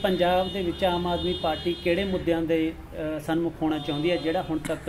पंजाब दे विच आम आदमी पार्टी किहड़े मुद्दਿਆਂ ਦੇ सन्मुख होना चाहुंदी है जिहड़ा हुण तक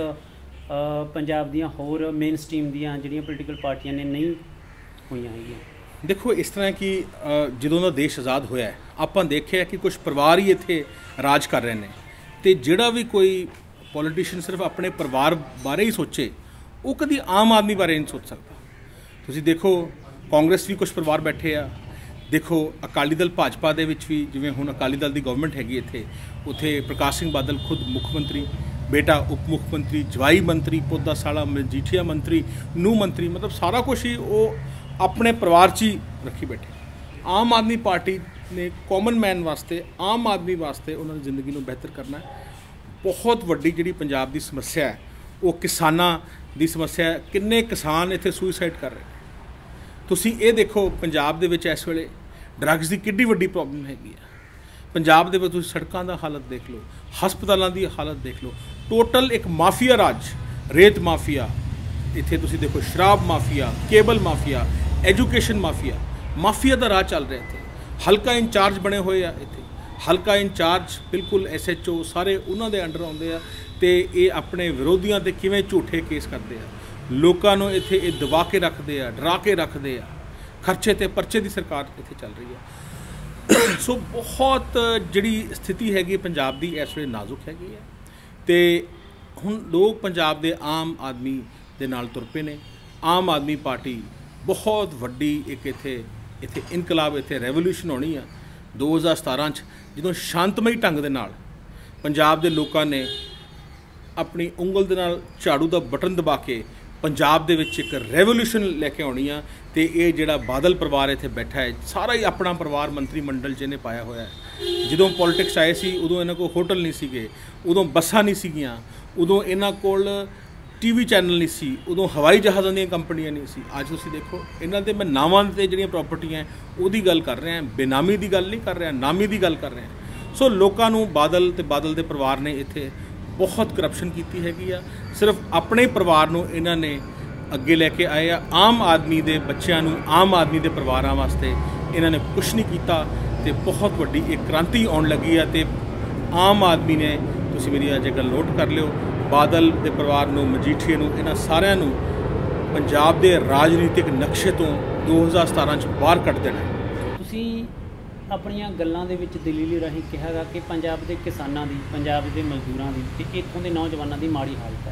पंजाब दीयां होर मेन स्ट्रीम दीयां जिहड़ियां पोलीटिकल पार्टियां ने नहीं होईयां हैगीयां? देखो इस तरह कि ਜਦੋਂ ਦਾ ਦੇਸ਼ ਆਜ਼ਾਦ ਹੋਇਆ ਆਪਾਂ ਦੇਖਿਆ ਕਿ ਕੁਝ ਪਰਿਵਾਰ ਹੀ ਇੱਥੇ ਰਾਜ ਕਰ ਰਹੇ ਨੇ ਤੇ ਜਿਹੜਾ ਵੀ ਕੋਈ ਪੋਲੀਟੀਸ਼ੀਅਨ ਸਿਰਫ ਆਪਣੇ ਪਰਿਵਾਰ ਬਾਰੇ ਹੀ ਸੋਚੇ ਉਹ ਕਦੀ ਆਮ ਆਦਮੀ ਬਾਰੇ ਨਹੀਂ ਸੋਚ ਸਕਦਾ। ਤੁਸੀਂ ਦੇਖੋ ਕਾਂਗਰਸ ਵੀ ਕੁਝ ਪਰਿਵਾਰ ਬੈਠੇ ਆ, देखो अकाली दल भाजपा दे विच भी जिवें हुण अकाली दल की गवर्नमेंट हैगी इत्थे उत्थे प्रकाश सिंह बादल खुद मुख मंत्री, बेटा उप मुख मंत्री, जवाई मंत्री, पोदा साला मजीठिया मंत्री, नूह मंत्री, मतलब सारा कुछ ही वो अपने परिवार च ही रखी बैठे। आम आदमी पार्टी ने कॉमन मैन वास्ते, आम आदमी वास्ते उन्होंने जिंदगी को बेहतर करना है। बहुत वड्डी जिहड़ी पंजाब की समस्या है वो किसानां दी समस्या है। किन्ने किसान इत्थे सुइसाइड कर रहे हैं। तुसी ये देखो पंजाब दे विच इस वेले ड्रग्स की किड्डी वड्डी प्रॉब्लम हैगी है। पंजाब दे विच तुसी सड़कों का हालत देख लो, हस्पतालों की हालत देख लो, टोटल एक माफिया राज, रेत माफिया, इत्थे तुसी देखो शराब mafia, cable mafia, education mafia, mafia का राज चल रहा इत्थे। हल्का इंचार्ज बने हुए आ इत्थे, हल्का इंचार्ज बिल्कुल SHO सारे उन्हां दे अंडर आउंदे आ ते ये अपने विरोधियों ते किवें झूठे केस करते हैं, लोगों को इत्थे ये दबा के रखते हैं, डरा के रखते हैं। खर्चे ते परचे की सरकार इत्थे चल रही है। सो बहुत जिहड़ी स्थिति हैगी पंजाब की इस वेले नाजुक हैगी है ते हुण लोग पंजाब के आम आदमी दे नाल तुर पे ने। आम आदमी पार्टी बहुत वड्डी एक इत्थे इनकलाब, इत्थे रेवोल्यूशन होनी है 2017 जो शांतमई ढंग दे नाल पंजाब के लोगों ने अपनी उंगल दे नाल झाड़ू का बटन दबा के पंजाब दे विच एक रेवोल्यूशन लैके आनी आ। तो ये जिहड़ा बादल परिवार इत्थे बैठा है सारा ही अपना परिवार मंत्री मंडल च इन्हें पाया होया है। जदों पॉलिटिक्स आए सी उदों इन्हां कोल होटल नहीं सीगे, उदों बसां नहीं सीगियां, उदों इन्हां कोल TV चैनल नहीं सी, उदों हवाई जहाज़ों दी कंपनियां नहीं सी। अज तुसीं देखो इन्हां दे मैं नावां ते जिहड़ियां प्रॉपर्टियां उहदी गल कर रहा, बेनामी की गल नहीं कर रहा, नामी की गल कर रहा। सो लोगों नूं बादल ते बादल दे परिवार ने इत्थे बहुत करप्शन की हैगी आ। सिर्फ अपने परिवार नूं इन्हां ने अगे लैके आए आ। आम आदमी के बच्चों नूं, आम आदमी के परिवारों वास्ते इन्हां ने कुछ नहीं किया तो बहुत वड्डी एक क्रांति आउण लगी है। तो आम आदमी ने, तुसीं मेरी अज गल नोट कर लिओ, बादल के परिवार नूं, मजीठीए नूं, इन्हां सारिआं नूं पंजाब के राजनीतिक नक्शे तो 2017 च बाहर कढ देना। तुसीं अपनियां गल्लां दे विच दलील राहीं कहा कि पंजाब के किसानां दी, पंजाब के मजदूरां दी ते इत्थों दे नौजवानां दी माड़ी हालत है।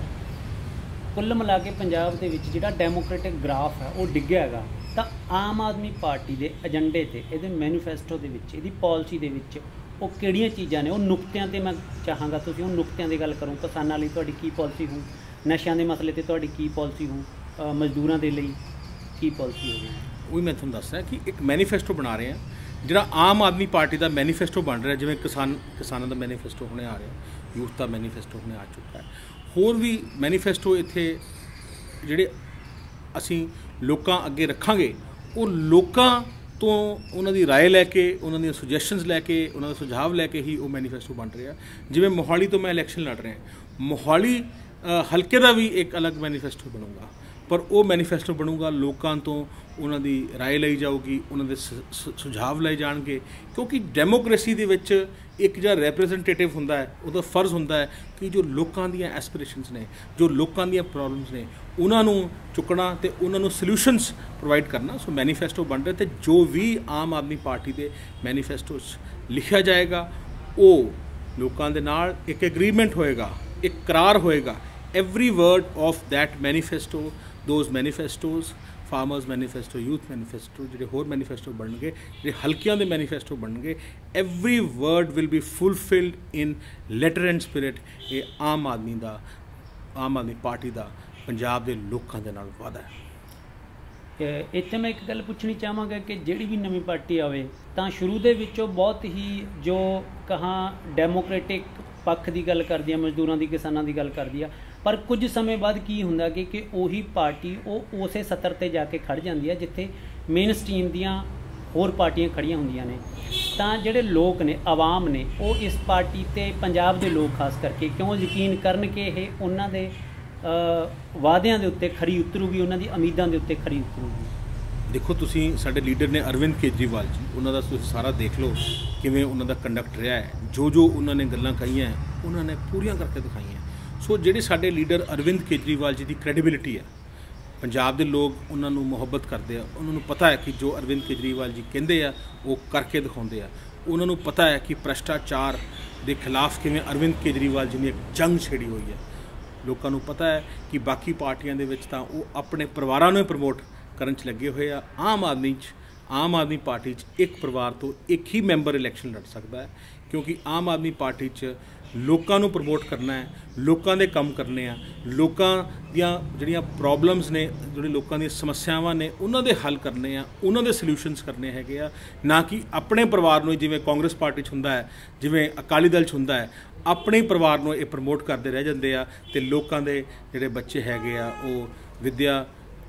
कुल मिला के पंजाब दे विच जिहड़ा डेमोक्रेटिक ग्राफ है वो डिग्गिया हैगा। तो आम आदमी पार्टी के एजेंडे ते इहदे मैनीफेस्टो दे विच, इहदी पॉलिसी दे विच वो किहड़ियां चीज़ां ने, वो नुक्तियां ते मैं चाहांगा तुसीं उन नुक्तियां दी गल करो। किसानां लई तुहाडी की पॉलिसी हो, नशिਆਂ ਦੇ मसले ते तुहाडी की पॉलिसी हो, मजदूरां दे लई की पॉलिसी होगी? वही मैं तुहानूं दस रहा कि एक मैनीफेस्टो बना रहे हैं जिहड़ा आम आदमी पार्टी का मैनीफेस्टो बन रहा, जिवें किसानों का मैनीफेस्टो होने आ रहा, यूथ का मैनीफेस्टो होने आ चुका है। होर भी मैनीफेस्टो इत्थे जिहड़े असीं लोकां अगे रखांगे वो लोकां तो उन्हां दी राय लैके, उन्हां दी सुजैशनस लैके, उन्हां दा सुझाव लैके ही वो मैनीफेस्टो बन रहा। जिवें मोहाली तो मैं इलैक्शन लड़ रहा, मोहाली हल्के का भी एक अलग मैनीफेस्टो बनूगा, पर वो मैनीफेस्टो बनूगा लोगों तो उन्हां दी राय लाई जाऊगी, उन्हां दे सुझाव लाए जाणगे। क्योंकि डेमोक्रेसी दे विच एक जो रिप्रैजेंटेटिव हुंदा है उहदा फर्ज हुंदा है कि जो लोगों दी एस्पिरेशनस ने, जो लोगों दी प्रॉब्लम्स ने, उन्होंने चुकना तो उन्होंने सल्यूशनस प्रोवाइड करना। सो मैनीफेस्टो बन रहे थे, जो भी आम आदमी पार्टी के मैनीफेस्टो लिखा जाएगा वो लोगों के नाल एक एग्रीमेंट होएगा, एक करार होएगा। Every word of that manifesto, those manifestos, farmers manifesto, youth manifesto, जो होर मैनीफेस्टो बन गए, जो हल्कियां दे मैनीफेस्टो बन गए, every word will be fulfilled in letter and spirit. ये आम आदमी का, आम आदमी पार्टी का पंजाब के लोगों के नाल वादा है। इत्थे मैं एक गल पूछनी चाहांगा कि जिहड़ी भी नवीं पार्टी आवे तां शुरू दे विचों बहुत ही जो कहाँ डेमोक्रेटिक पक्ष की गल करदी है, मजदूरों की, किसानों की गल करदी है, पर कुछ समय बाद की हुंदा कि उही पार्टी वो उस सतर ते जाके खड़ जाती है जिथे मेन स्ट्रीम दियां होर पार्टियां खड़ियां हुंदियां ने। तां जिहड़े लोग ने, आवाम ने, वो इस पार्टी ते पंजाब के लोग खास करके क्यों यकीन करन कि यह उन्हां दे वादियां दे उत्ते खरी उतरूगी, उन्हां दी उम्मीदां दे उत्ते खरी उतरूगी? ਦੇਖੋ ਤੁਸੀਂ ਸਾਡੇ ਲੀਡਰ ਨੇ ਅਰਵਿੰਦ ਕੇਜਰੀਵਾਲ ਜੀ, ਉਹਨਾਂ ਦਾ ਤੁਸੀਂ ਸਾਰਾ ਦੇਖ ਲਓ ਕਿਵੇਂ ਉਹਨਾਂ ਦਾ ਕੰਡਕਟ ਰਿਹਾ ਹੈ। ਜੋ ਜੋ ਉਹਨਾਂ ਨੇ ਗੱਲਾਂ ਕਹੀਆਂ ਉਹਨਾਂ ਨੇ ਪੂਰੀਆਂ ਕਰਕੇ ਦਿਖਾਈਆਂ। ਸੋ ਜਿਹੜੇ ਸਾਡੇ ਲੀਡਰ ਅਰਵਿੰਦ ਕੇਜਰੀਵਾਲ ਜੀ ਦੀ ਕ੍ਰੈਡੀਬਿਲਿਟੀ ਹੈ, ਪੰਜਾਬ ਦੇ ਲੋਕ ਉਹਨਾਂ ਨੂੰ ਮੁਹੱਬਤ ਕਰਦੇ ਆ। ਉਹਨਾਂ ਨੂੰ ਪਤਾ ਹੈ ਕਿ ਜੋ ਅਰਵਿੰਦ ਕੇਜਰੀਵਾਲ ਜੀ ਕਹਿੰਦੇ ਆ ਉਹ ਕਰਕੇ ਦਿਖਾਉਂਦੇ ਆ। ਉਹਨਾਂ ਨੂੰ ਪਤਾ ਹੈ ਕਿ ਭ੍ਰਸ਼ਟਾਚਾਰ ਦੇ ਖਿਲਾਫ ਕਿਵੇਂ ਅਰਵਿੰਦ ਕੇਜਰੀਵਾਲ ਜੀ ਨੇ ਇੱਕ ਜੰਗ ਛੇੜੀ ਹੋਈ ਹੈ। ਲੋਕਾਂ ਨੂੰ ਪਤਾ ਹੈ ਕਿ ਬਾਕੀ ਪਾਰਟੀਆਂ ਦੇ ਵਿੱਚ ਤਾਂ ਉਹ ਆਪਣੇ ਪਰਿਵਾਰਾਂ ਨੂੰ ਪ੍ਰਮੋਟ ਕਰਨ 'ਚ ਲੱਗੇ ਹੋਏ ਆ। ਆਮ ਆਦਮੀ ਪਾਰਟੀ 'ਚ ਇੱਕ ਪਰਿਵਾਰ ਤੋਂ ਇੱਕ ਹੀ ਮੈਂਬਰ ਇਲੈਕਸ਼ਨ ਲੜ ਸਕਦਾ ਹੈ, ਕਿਉਂਕਿ ਆਮ ਆਦਮੀ ਪਾਰਟੀ 'ਚ ਲੋਕਾਂ ਨੂੰ ਪ੍ਰਮੋਟ ਕਰਨਾ ਹੈ, ਲੋਕਾਂ ਦੇ ਕੰਮ ਕਰਨੇ ਆ, ਲੋਕਾਂ ਦੀਆਂ ਜਿਹੜੀਆਂ ਪ੍ਰੋਬਲਮਸ ਨੇ, ਜਿਹੜੇ ਲੋਕਾਂ ਦੀਆਂ ਸਮੱਸਿਆਵਾਂ ਨੇ ਉਹਨਾਂ ਦੇ ਹੱਲ ਕਰਨੇ ਆ, ਉਹਨਾਂ ਦੇ ਸੋਲਿਊਸ਼ਨਸ ਕਰਨੇ ਹੈਗੇ ਆ, ਨਾ ਕਿ ਆਪਣੇ ਪਰਿਵਾਰ ਨੂੰ ਜਿਵੇਂ ਕਾਂਗਰਸ ਪਾਰਟੀ 'ਚ ਹੁੰਦਾ ਹੈ, ਜਿਵੇਂ ਅਕਾਲੀ ਦਲ 'ਚ ਹੁੰਦਾ ਹੈ, ਆਪਣੇ ਪਰਿਵਾਰ ਨੂੰ ਇਹ ਪ੍ਰਮੋਟ ਕਰਦੇ ਰਹਿ ਜਾਂਦੇ ਆ। ਅਤੇ ਲੋਕਾਂ ਦੇ ਜਿਹੜੇ ਬੱਚੇ ਹੈਗੇ ਆ ਉਹ ਵਿੱਦਿਆ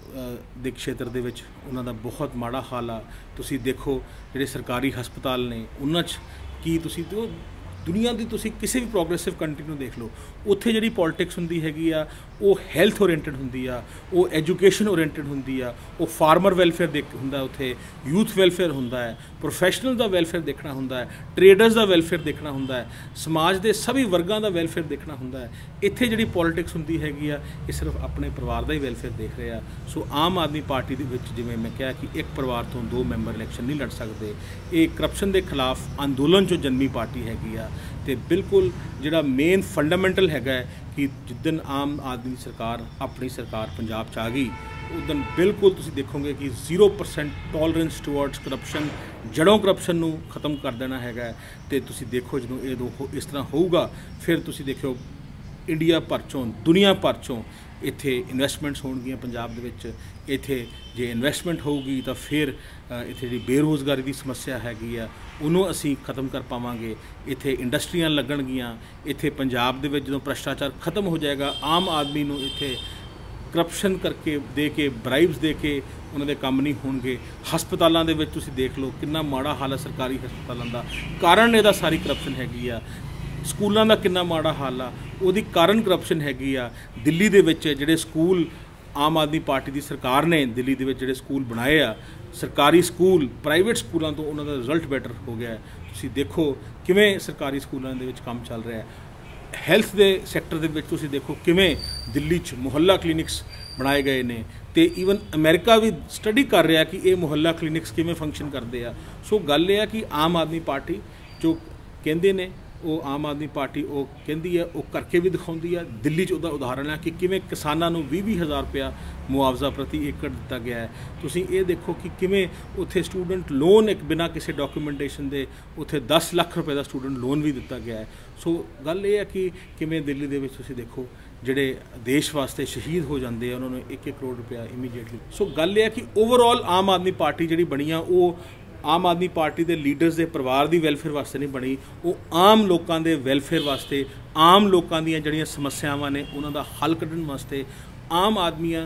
ਦੇ ਖੇਤਰ ਦੇ ਵਿੱਚ ਉਹਨਾਂ ਦਾ ਬਹੁਤ ਮਾੜਾ ਹਾਲ ਆ। ਤੁਸੀਂ ਦੇਖੋ ਜਿਹੜੇ ਸਰਕਾਰੀ ਹਸਪਤਾਲ ਨੇ ਉਹਨਾਂ 'ਚ ਕੀ ਤੁਸੀਂ ਦੁਨੀਆ ਦੀ ਤੁਸੀਂ ਕਿਸੇ ਵੀ ਪ੍ਰੋਗਰੈਸਿਵ ਕੰਟਰੀ ਨੂੰ ਦੇਖ ਲਓ, ਉੱਥੇ ਜਿਹੜੀ ਪੋਲਿਟਿਕਸ ਹੁੰਦੀ ਹੈਗੀ ਆ ਉਹ ਹੈਲਥ ਓਰੀਐਂਟਡ ਹੁੰਦੀ ਆ, ਉਹ ਐਜੂਕੇਸ਼ਨ ਓਰੀਐਂਟਡ ਹੁੰਦੀ ਆ, ਉਹ ਫਾਰਮਰ ਵੈਲਫੇਅਰ ਹੁੰਦਾ, ਉੱਥੇ ਯੂਥ ਵੈਲਫੇਅਰ ਹੁੰਦਾ ਹੈ, ਪ੍ਰੋਫੈਸ਼ਨਲ ਦਾ ਵੈਲਫੇਅਰ ਦੇਖਣਾ ਹੁੰਦਾ ਹੈ, ਟ੍ਰੇਡਰਸ ਦਾ ਵੈਲਫੇਅਰ ਦੇਖਣਾ ਹੁੰਦਾ ਹੈ, ਸਮਾਜ ਦੇ ਸਭੀ ਵਰਗਾਂ ਦਾ ਵੈਲਫੇਅਰ ਦੇਖਣਾ ਹੁੰਦਾ ਹੈ। ਇੱਥੇ ਜਿਹੜੀ ਪੋਲਿਟਿਕਸ ਹੁੰਦੀ ਹੈਗੀ ਆ ਇਹ ਸਿਰਫ ਆਪਣੇ ਪਰਿਵਾਰ ਦਾ ਹੀ ਵੈਲਫੇਅਰ ਦੇਖ ਰਹੇ ਆ। ਸੋ ਆਮ ਆਦਮੀ ਪਾਰਟੀ ਦੇ ਵਿੱਚ ਜਿਵੇਂ ਮੈਂ ਕਿਹਾ ਕਿ ਇੱਕ ਪਰਿਵਾਰ ਤੋਂ 2 ਮੈਂਬਰ ਇਲੈਕਸ਼ਨ ਨਹੀਂ ਲੜ ਸਕਦੇ। ਇਹ ਕਰਪਸ਼ਨ ਦੇ ਖਿਲਾਫ ਅੰਦੋਲਨ 'ਚੋਂ ਜਨਮੀ ਪਾਰਟੀ ਹੈਗੀ ਆ। ਅਤੇ ਬਿਲਕੁਲ ਜਿਹੜਾ ਮੇਨ ਫੰਡਾਮੈਂਟਲ ਹੈਗਾ ਕਿ ਜਿੱਦਣ ਆਮ ਆਦਮੀ ਸਰਕਾਰ ਆਪਣੀ ਸਰਕਾਰ ਪੰਜਾਬ 'ਚ ਆ ਗਈ ਉਦੋਂ ਬਿਲਕੁਲ ਤੁਸੀਂ ਦੇਖੋਗੇ ਕਿ 0% ਟੋਲਰੈਂਸ ਟੂਵਰਡਸ ਕਰਪਸ਼ਨ, ਜੜੋਂ ਕਰਪਸ਼ਨ ਨੂੰ ਖਤਮ ਕਰ ਦੇਣਾ ਹੈਗਾ। ਅਤੇ ਤੁਸੀਂ ਦੇਖੋ ਜਦੋਂ ਇਹ ਇਸ ਤਰ੍ਹਾਂ ਹੋਊਗਾ ਫਿਰ ਤੁਸੀਂ ਦੇਖਿਓ ਇੰਡੀਆ ਭਰ 'ਚੋਂ, ਦੁਨੀਆ ਭਰ 'ਚੋਂ ਇੱਥੇ ਇਨਵੈਸਟਮੈਂਟਸ ਹੋਣਗੀਆਂ ਪੰਜਾਬ ਦੇ ਵਿੱਚ। ਇੱਥੇ ਜੇ ਇਨਵੈਸਟਮੈਂਟ ਹੋਊਗੀ ਤਾਂ ਫਿਰ ਇੱਥੇ ਜਿਹੜੀ ਬੇਰੁਜ਼ਗਾਰੀ ਦੀ ਸਮੱਸਿਆ ਹੈਗੀ ਆ ਉਹਨੂੰ ਅਸੀਂ ਖਤਮ ਕਰ ਪਾਵਾਂਗੇ। ਇੱਥੇ ਇੰਡਸਟਰੀਆਂ ਲੱਗਣਗੀਆਂ। ਇੱਥੇ ਪੰਜਾਬ ਦੇ ਵਿੱਚ ਜਦੋਂ ਭ੍ਰਸ਼ਟਾਚਾਰ ਖਤਮ ਹੋ ਜਾਏਗਾ, ਆਮ ਆਦਮੀ ਨੂੰ ਇੱਥੇ ਕਰਪਸ਼ਨ ਕਰਕੇ ਦੇ ਕੇ, ਬਰਾਈਬਸ ਦੇ ਕੇ ਉਹਨਾਂ ਦੇ ਕੰਮ ਨਹੀਂ ਹੋਣਗੇ। ਹਸਪਤਾਲਾਂ ਦੇ ਵਿੱਚ ਤੁਸੀਂ ਦੇਖ ਲਓ ਕਿੰਨਾ ਮਾੜਾ ਹਾਲ ਹੈ ਸਰਕਾਰੀ ਹਸਪਤਾਲਾਂ ਦਾ, ਕਾਰਨ ਇਹਦਾ ਸਾਰੀ ਕਰਪਸ਼ਨ ਹੈਗੀ ਆ। ਸਕੂਲਾਂ ਦਾ ਕਿੰਨਾ ਮਾੜਾ ਹਾਲ ਆ, ਉਹਦੀ ਕਾਰਨ ਕਰਪਸ਼ਨ ਹੈਗੀ ਆ। ਦਿੱਲੀ ਦੇ ਵਿੱਚ ਜਿਹੜੇ ਸਕੂਲ ਆਮ ਆਦਮੀ ਪਾਰਟੀ ਦੀ ਸਰਕਾਰ ਨੇ ਦਿੱਲੀ ਦੇ ਵਿੱਚ ਜਿਹੜੇ ਸਕੂਲ ਬਣਾਏ ਆ, ਸਰਕਾਰੀ ਸਕੂਲ ਪ੍ਰਾਈਵੇਟ ਸਕੂਲਾਂ ਤੋਂ ਉਹਨਾਂ ਦਾ ਰਿਜ਼ਲਟ ਬੈਟਰ ਹੋ ਗਿਆ। ਤੁਸੀਂ ਦੇਖੋ ਕਿਵੇਂ ਸਰਕਾਰੀ ਸਕੂਲਾਂ ਦੇ ਵਿੱਚ ਕੰਮ ਚੱਲ ਰਿਹਾ ਹੈ। ਹੈਲਥ ਦੇ ਸੈਕਟਰ ਦੇ ਵਿੱਚ ਤੁਸੀਂ ਦੇਖੋ ਕਿਵੇਂ ਦਿੱਲੀ 'ਚ ਮੁਹੱਲਾ ਕਲੀਨਿਕਸ ਬਣਾਏ ਗਏ ਨੇ। ਅਤੇ ਈਵਨ ਅਮਰੀਕਾ ਵੀ ਸਟੱਡੀ ਕਰ ਰਿਹਾ ਕਿ ਇਹ ਮੁਹੱਲਾ ਕਲੀਨਿਕਸ ਕਿਵੇਂ ਫੰਕਸ਼ਨ ਕਰਦੇ ਆ। ਸੋ ਗੱਲ ਇਹ ਆ ਕਿ ਆਮ ਆਦਮੀ ਪਾਰਟੀ ਜੋ ਕਹਿੰਦੇ ਨੇ ਉਹ ਆਮ ਆਦਮੀ ਪਾਰਟੀ ਉਹ ਕਹਿੰਦੀ ਹੈ, ਉਹ ਕਰਕੇ ਵੀ ਦਿਖਾਉਂਦੀ ਆ। ਦਿੱਲੀ 'ਚ ਉਹਦਾ ਉਦਾਹਰਣ ਹੈ ਕਿ ਕਿਵੇਂ ਕਿਸਾਨਾਂ ਨੂੰ 20-20 ਹਜ਼ਾਰ ਰੁਪਇਆ ਮੁਆਵਜ਼ਾ ਪ੍ਰਤੀ ਏਕੜ ਦਿੱਤਾ ਗਿਆ ਹੈ। ਤੁਸੀਂ ਇਹ ਦੇਖੋ ਕਿ ਕਿਵੇਂ ਉੱਥੇ ਸਟੂਡੈਂਟ ਲੋਨ ਇੱਕ ਬਿਨਾਂ ਕਿਸੇ ਡਾਕੂਮੈਂਟੇਸ਼ਨ ਦੇ ਉੱਥੇ 10 ਲੱਖ ਰੁਪਏ ਦਾ ਸਟੂਡੈਂਟ ਲੋਨ ਵੀ ਦਿੱਤਾ ਗਿਆ ਹੈ। ਸੋ ਗੱਲ ਇਹ ਹੈ ਕਿ ਕਿਵੇਂ ਦਿੱਲੀ ਦੇ ਵਿੱਚ ਤੁਸੀਂ ਦੇਖੋ ਜਿਹੜੇ ਦੇਸ਼ ਵਾਸਤੇ ਸ਼ਹੀਦ ਹੋ ਜਾਂਦੇ ਆ ਉਹਨਾਂ ਨੂੰ 1-1 ਕਰੋੜ ਰੁਪਇਆ ਇਮੀਡੀਏਟਲੀ। ਸੋ ਗੱਲ ਇਹ ਹੈ ਕਿ ਓਵਰਆਲ ਆਮ ਆਦਮੀ ਪਾਰਟੀ ਜਿਹੜੀ ਬਣੀ ਆ ਉਹ ਆਮ ਆਦਮੀ ਪਾਰਟੀ ਦੇ ਲੀਡਰਸ ਦੇ ਪਰਿਵਾਰ ਦੀ ਵੈਲਫੇਅਰ ਵਾਸਤੇ ਨਹੀਂ ਬਣੀ, ਉਹ ਆਮ ਲੋਕਾਂ ਦੇ ਵੈਲਫੇਅਰ ਵਾਸਤੇ, ਆਮ ਲੋਕਾਂ ਦੀਆਂ ਜਿਹੜੀਆਂ ਸਮੱਸਿਆਵਾਂ ਨੇ ਉਹਨਾਂ ਦਾ ਹੱਲ ਕੱਢਣ ਵਾਸਤੇ, ਆਮ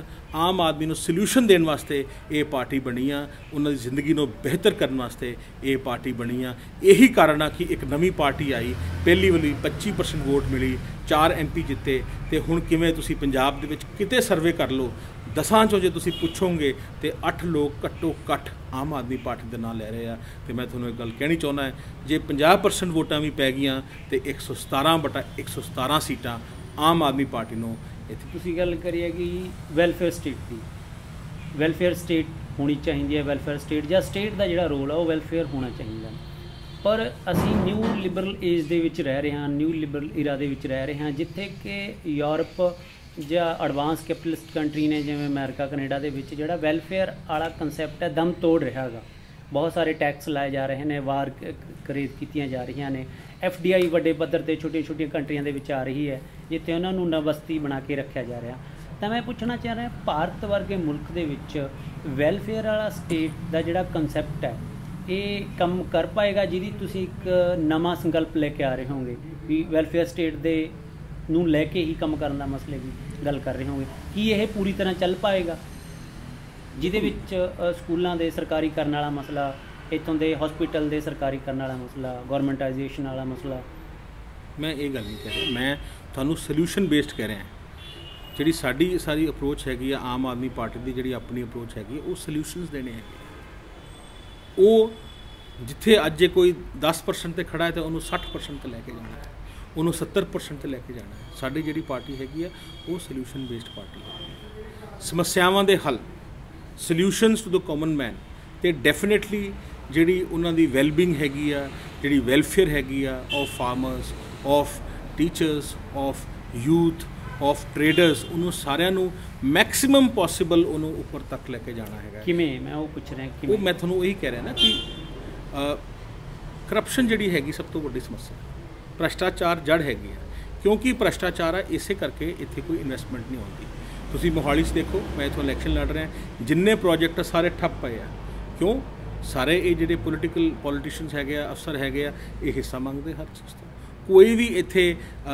ਆਦਮੀ ਨੂੰ ਸੋਲਿਊਸ਼ਨ ਦੇਣ ਵਾਸਤੇ ਇਹ ਪਾਰਟੀ ਬਣੀ ਆ। ਉਹਨਾਂ ਦੀ ਜ਼ਿੰਦਗੀ ਨੂੰ ਬਿਹਤਰ ਕਰਨ ਵਾਸਤੇ ਇਹ ਪਾਰਟੀ ਬਣੀ ਆ। ਇਹੀ ਕਾਰਨ ਆ ਕਿ ਇੱਕ ਨਵੀਂ ਪਾਰਟੀ ਆਈ, ਪਹਿਲੀ ਵਾਰੀ 25% ਵੋਟ ਮਿਲੀ, 4 MP ਜਿੱਤੇ। ਅਤੇ ਹੁਣ ਕਿਵੇਂ ਤੁਸੀਂ ਪੰਜਾਬ ਦੇ ਵਿੱਚ ਕਿਤੇ ਸਰਵੇ ਕਰ ਲਓ, 10 'ਚੋਂ ਜੇ ਤੁਸੀਂ ਪੁੱਛੋਗੇ ਤਾਂ 8 ਲੋਕ ਘੱਟੋ ਘੱਟ ਆਮ ਆਦਮੀ ਪਾਰਟੀ ਦਾ ਨਾਂ ਲੈ ਰਹੇ ਆ। ਅਤੇ ਮੈਂ ਤੁਹਾਨੂੰ ਇੱਕ ਗੱਲ ਕਹਿਣੀ ਚਾਹੁੰਦਾ ਹੈ, ਜੇ 50% ਵੋਟਾਂ ਵੀ ਪੈ ਗਈਆਂ ਅਤੇ 117/117 ਸੀਟਾਂ ਆਮ ਆਦਮੀ ਪਾਰਟੀ ਨੂੰ ਇੱਥੇ। ਤੁਸੀਂ ਗੱਲ ਕਰੀ ਹੈ ਕਿ ਵੈਲਫੇਅਰ ਸਟੇਟ ਦੀ, ਵੈਲਫੇਅਰ ਸਟੇਟ ਹੋਣੀ ਚਾਹੀਦੀ ਹੈ। ਵੈਲਫੇਅਰ ਸਟੇਟ ਜਾਂ ਸਟੇਟ ਦਾ ਜਿਹੜਾ ਰੋਲ ਆ ਉਹ ਵੈਲਫੇਅਰ ਹੋਣਾ ਚਾਹੀਦਾ। ਪਰ ਅਸੀਂ ਨਿਊ ਲਿਬਰਲ ਏਜ ਦੇ ਵਿੱਚ ਰਹਿ ਰਹੇ ਹਾਂ, ਨਿਊ ਲਿਬਰਲ ਇਰਾ ਦੇ ਵਿੱਚ ਰਹਿ ਰਹੇ ਹਾਂ, ਜਿੱਥੇ ਕਿ ਯੂਰਪ ਜਾਂ ਐਡਵਾਂਸ ਕੈਪੀਟਲਿਸਟ ਕੰਟਰੀ ਨੇ ਜਿਵੇਂ ਅਮਰੀਕਾ, ਕੈਨੇਡਾ ਦੇ ਵਿੱਚ ਜਿਹੜਾ ਵੈਲਫੇਅਰ ਵਾਲਾ ਕੰਸੈਪਟ ਹੈ ਦਮ ਤੋੜ ਰਿਹਾ ਹੈਗਾ। ਬਹੁਤ ਸਾਰੇ ਟੈਕਸ ਲਾਏ ਜਾ ਰਹੇ ਨੇ, ਵਾਰ ਖਰੀਦ ਕੀਤੀਆਂ ਜਾ ਰਹੀਆਂ ਨੇ, FDI ਵੱਡੇ ਪੱਧਰ 'ਤੇ ਛੋਟੀਆਂ ਕੰਟਰੀਆਂ ਦੇ ਵਿੱਚ ਆ ਰਹੀ ਹੈ, ਜਿੱਥੇ ਉਹਨਾਂ ਨੂੰ ਨਵਸਤੀ ਬਣਾ ਕੇ ਰੱਖਿਆ ਜਾ ਰਿਹਾ। ਤਾਂ ਮੈਂ ਪੁੱਛਣਾ ਚਾਹ ਰਿਹਾ, ਭਾਰਤ ਵਰਗੇ ਮੁਲਕ ਦੇ ਵਿੱਚ ਵੈਲਫੇਅਰ ਵਾਲਾ ਸਟੇਟ ਦਾ ਜਿਹੜਾ ਕੰਸੈਪਟ ਹੈ ਇਹ ਕੰਮ ਕਰ ਪਾਏਗਾ, ਜਿਹਦੀ ਤੁਸੀਂ ਇੱਕ ਨਵਾਂ ਸੰਕਲਪ ਲੈ ਕੇ ਆ ਰਹੇ ਹੋਗੇ ਵੀ ਵੈਲਫੇਅਰ ਸਟੇਟ ਦੇ ਨੂੰ ਲੈ ਕੇ ਹੀ ਕੰਮ ਕਰਨ ਦਾ ਮਸਲੇ ਦੀ ਗੱਲ ਕਰ ਰਹੇ ਹੋਗੇ। ਕੀ ਇਹ ਪੂਰੀ ਤਰ੍ਹਾਂ ਚੱਲ ਪਾਏਗਾ, ਜਿਹਦੇ ਵਿੱਚ ਸਕੂਲਾਂ ਦੇ ਸਰਕਾਰੀ ਕਰਨ ਵਾਲਾ ਮਸਲਾ, ਇੱਥੋਂ ਦੇ ਹਸਪੀਟਲ ਦੇ ਸਰਕਾਰੀ ਕਰਨ ਵਾਲਾ ਮਸਲਾ, ਗੌਰਮੈਂਟਾਈਜੇਸ਼ਨ ਵਾਲਾ ਮਸਲਾ? ਮੈਂ ਇਹ ਗੱਲ ਨਹੀਂ ਕਹਿ ਰਿਹਾ, ਮੈਂ ਤੁਹਾਨੂੰ ਸੋਲਿਊਸ਼ਨ ਬੇਸਡ ਕਹਿ ਰਿਹਾ। ਜਿਹੜੀ ਸਾਡੀ ਸਾਰੀ ਅਪਰੋਚ ਹੈਗੀ ਆ ਆਮ ਆਦਮੀ ਪਾਰਟੀ ਦੀ ਜਿਹੜੀ ਆਪਣੀ ਅਪਰੋਚ ਹੈਗੀ ਉਹ ਸੋਲਿਊਸ਼ਨਸ ਦੇਣੇ ਹੈਗੇ ਉਹ ਜਿੱਥੇ ਅੱਜ ਜੇ ਕੋਈ 10% ਤੇ ਖੜਾ ਹੈ ਤਾਂ ਉਹਨੂੰ 60% ਤੇ ਲੈ ਕੇ ਜਾਣਾ ਹੈ, ਉਹਨੂੰ 70% ਤੇ ਲੈ ਕੇ ਜਾਣਾ ਹੈ। ਸਾਡੀ ਜਿਹੜੀ ਪਾਰਟੀ ਹੈਗੀ ਆ ਉਹ ਸੋਲਿਊਸ਼ਨ ਬੇਸਡ ਪਾਰਟੀ ਹੈ। ਸਮੱਸਿਆਵਾਂ ਦੇ ਹੱਲ, solutions to the common man, ਤੇ ਡੈਫੀਨੇਟਲੀ ਜਿਹੜੀ ਉਹਨਾਂ ਦੀ ਵੈਲਬੀਇੰਗ ਹੈਗੀ ਆ, ਜਿਹੜੀ ਵੈਲਫੇਅਰ ਹੈਗੀ ਆ of farmers, of teachers, of youth, of traders, ਉਹਨੂੰ ਸਾਰਿਆਂ ਨੂੰ ਮੈਕਸਿਮਮ ਪੋਸੀਬਲ ਉਹਨੂੰ ਉੱਪਰ ਤੱਕ ਲੈ ਕੇ ਜਾਣਾ ਹੈਗਾ। ਕਿਵੇਂ? ਮੈਂ ਉਹ ਪੁੱਛ ਰਿਹਾ ਕਿਵੇਂ। ਉਹ ਮੈਂ ਤੁਹਾਨੂੰ ਇਹੀ ਕਹਿ ਰਿਹਾ ਨਾ ਕਿ ਕਰਪਸ਼ਨ ਜਿਹੜੀ ਹੈਗੀ ਸਭ ਤੋਂ ਵੱਡੀ ਸਮੱਸਿਆ, ਭ੍ਰਸ਼ਟਾਚਾਰ ਜੜ ਹੈਗੀ ਆ। ਕਿਉਂਕਿ ਭ੍ਰਸ਼ਟਾਚਾਰ ਆ, ਇਸੇ ਕਰਕੇ ਇੱਥੇ ਕੋਈ ਇਨਵੈਸਟਮੈਂਟ ਨਹੀਂ ਆਉਂਦੀ। ਤੁਸੀਂ ਮੋਹਾਲੀ 'ਚ ਦੇਖੋ, ਮੈਂ ਇੱਥੋਂ ਇਲੈਕਸ਼ਨ ਲੜ ਰਿਹਾ, ਜਿੰਨੇ ਪ੍ਰੋਜੈਕਟ ਸਾਰੇ ਠੱਪ ਪਏ ਆ। ਕਿਉਂ? ਸਾਰੇ ਇਹ ਜਿਹੜੇ ਪੋਲੀਟੀਸ਼ੀਅਨਸ ਹੈਗੇ ਆ, ਅਫਸਰ ਹੈਗੇ ਆ, ਇਹ ਹਿੱਸਾ ਮੰਗਦੇ ਹਰ ਚੀਜ਼ ਤੋਂ। ਕੋਈ ਵੀ ਇੱਥੇ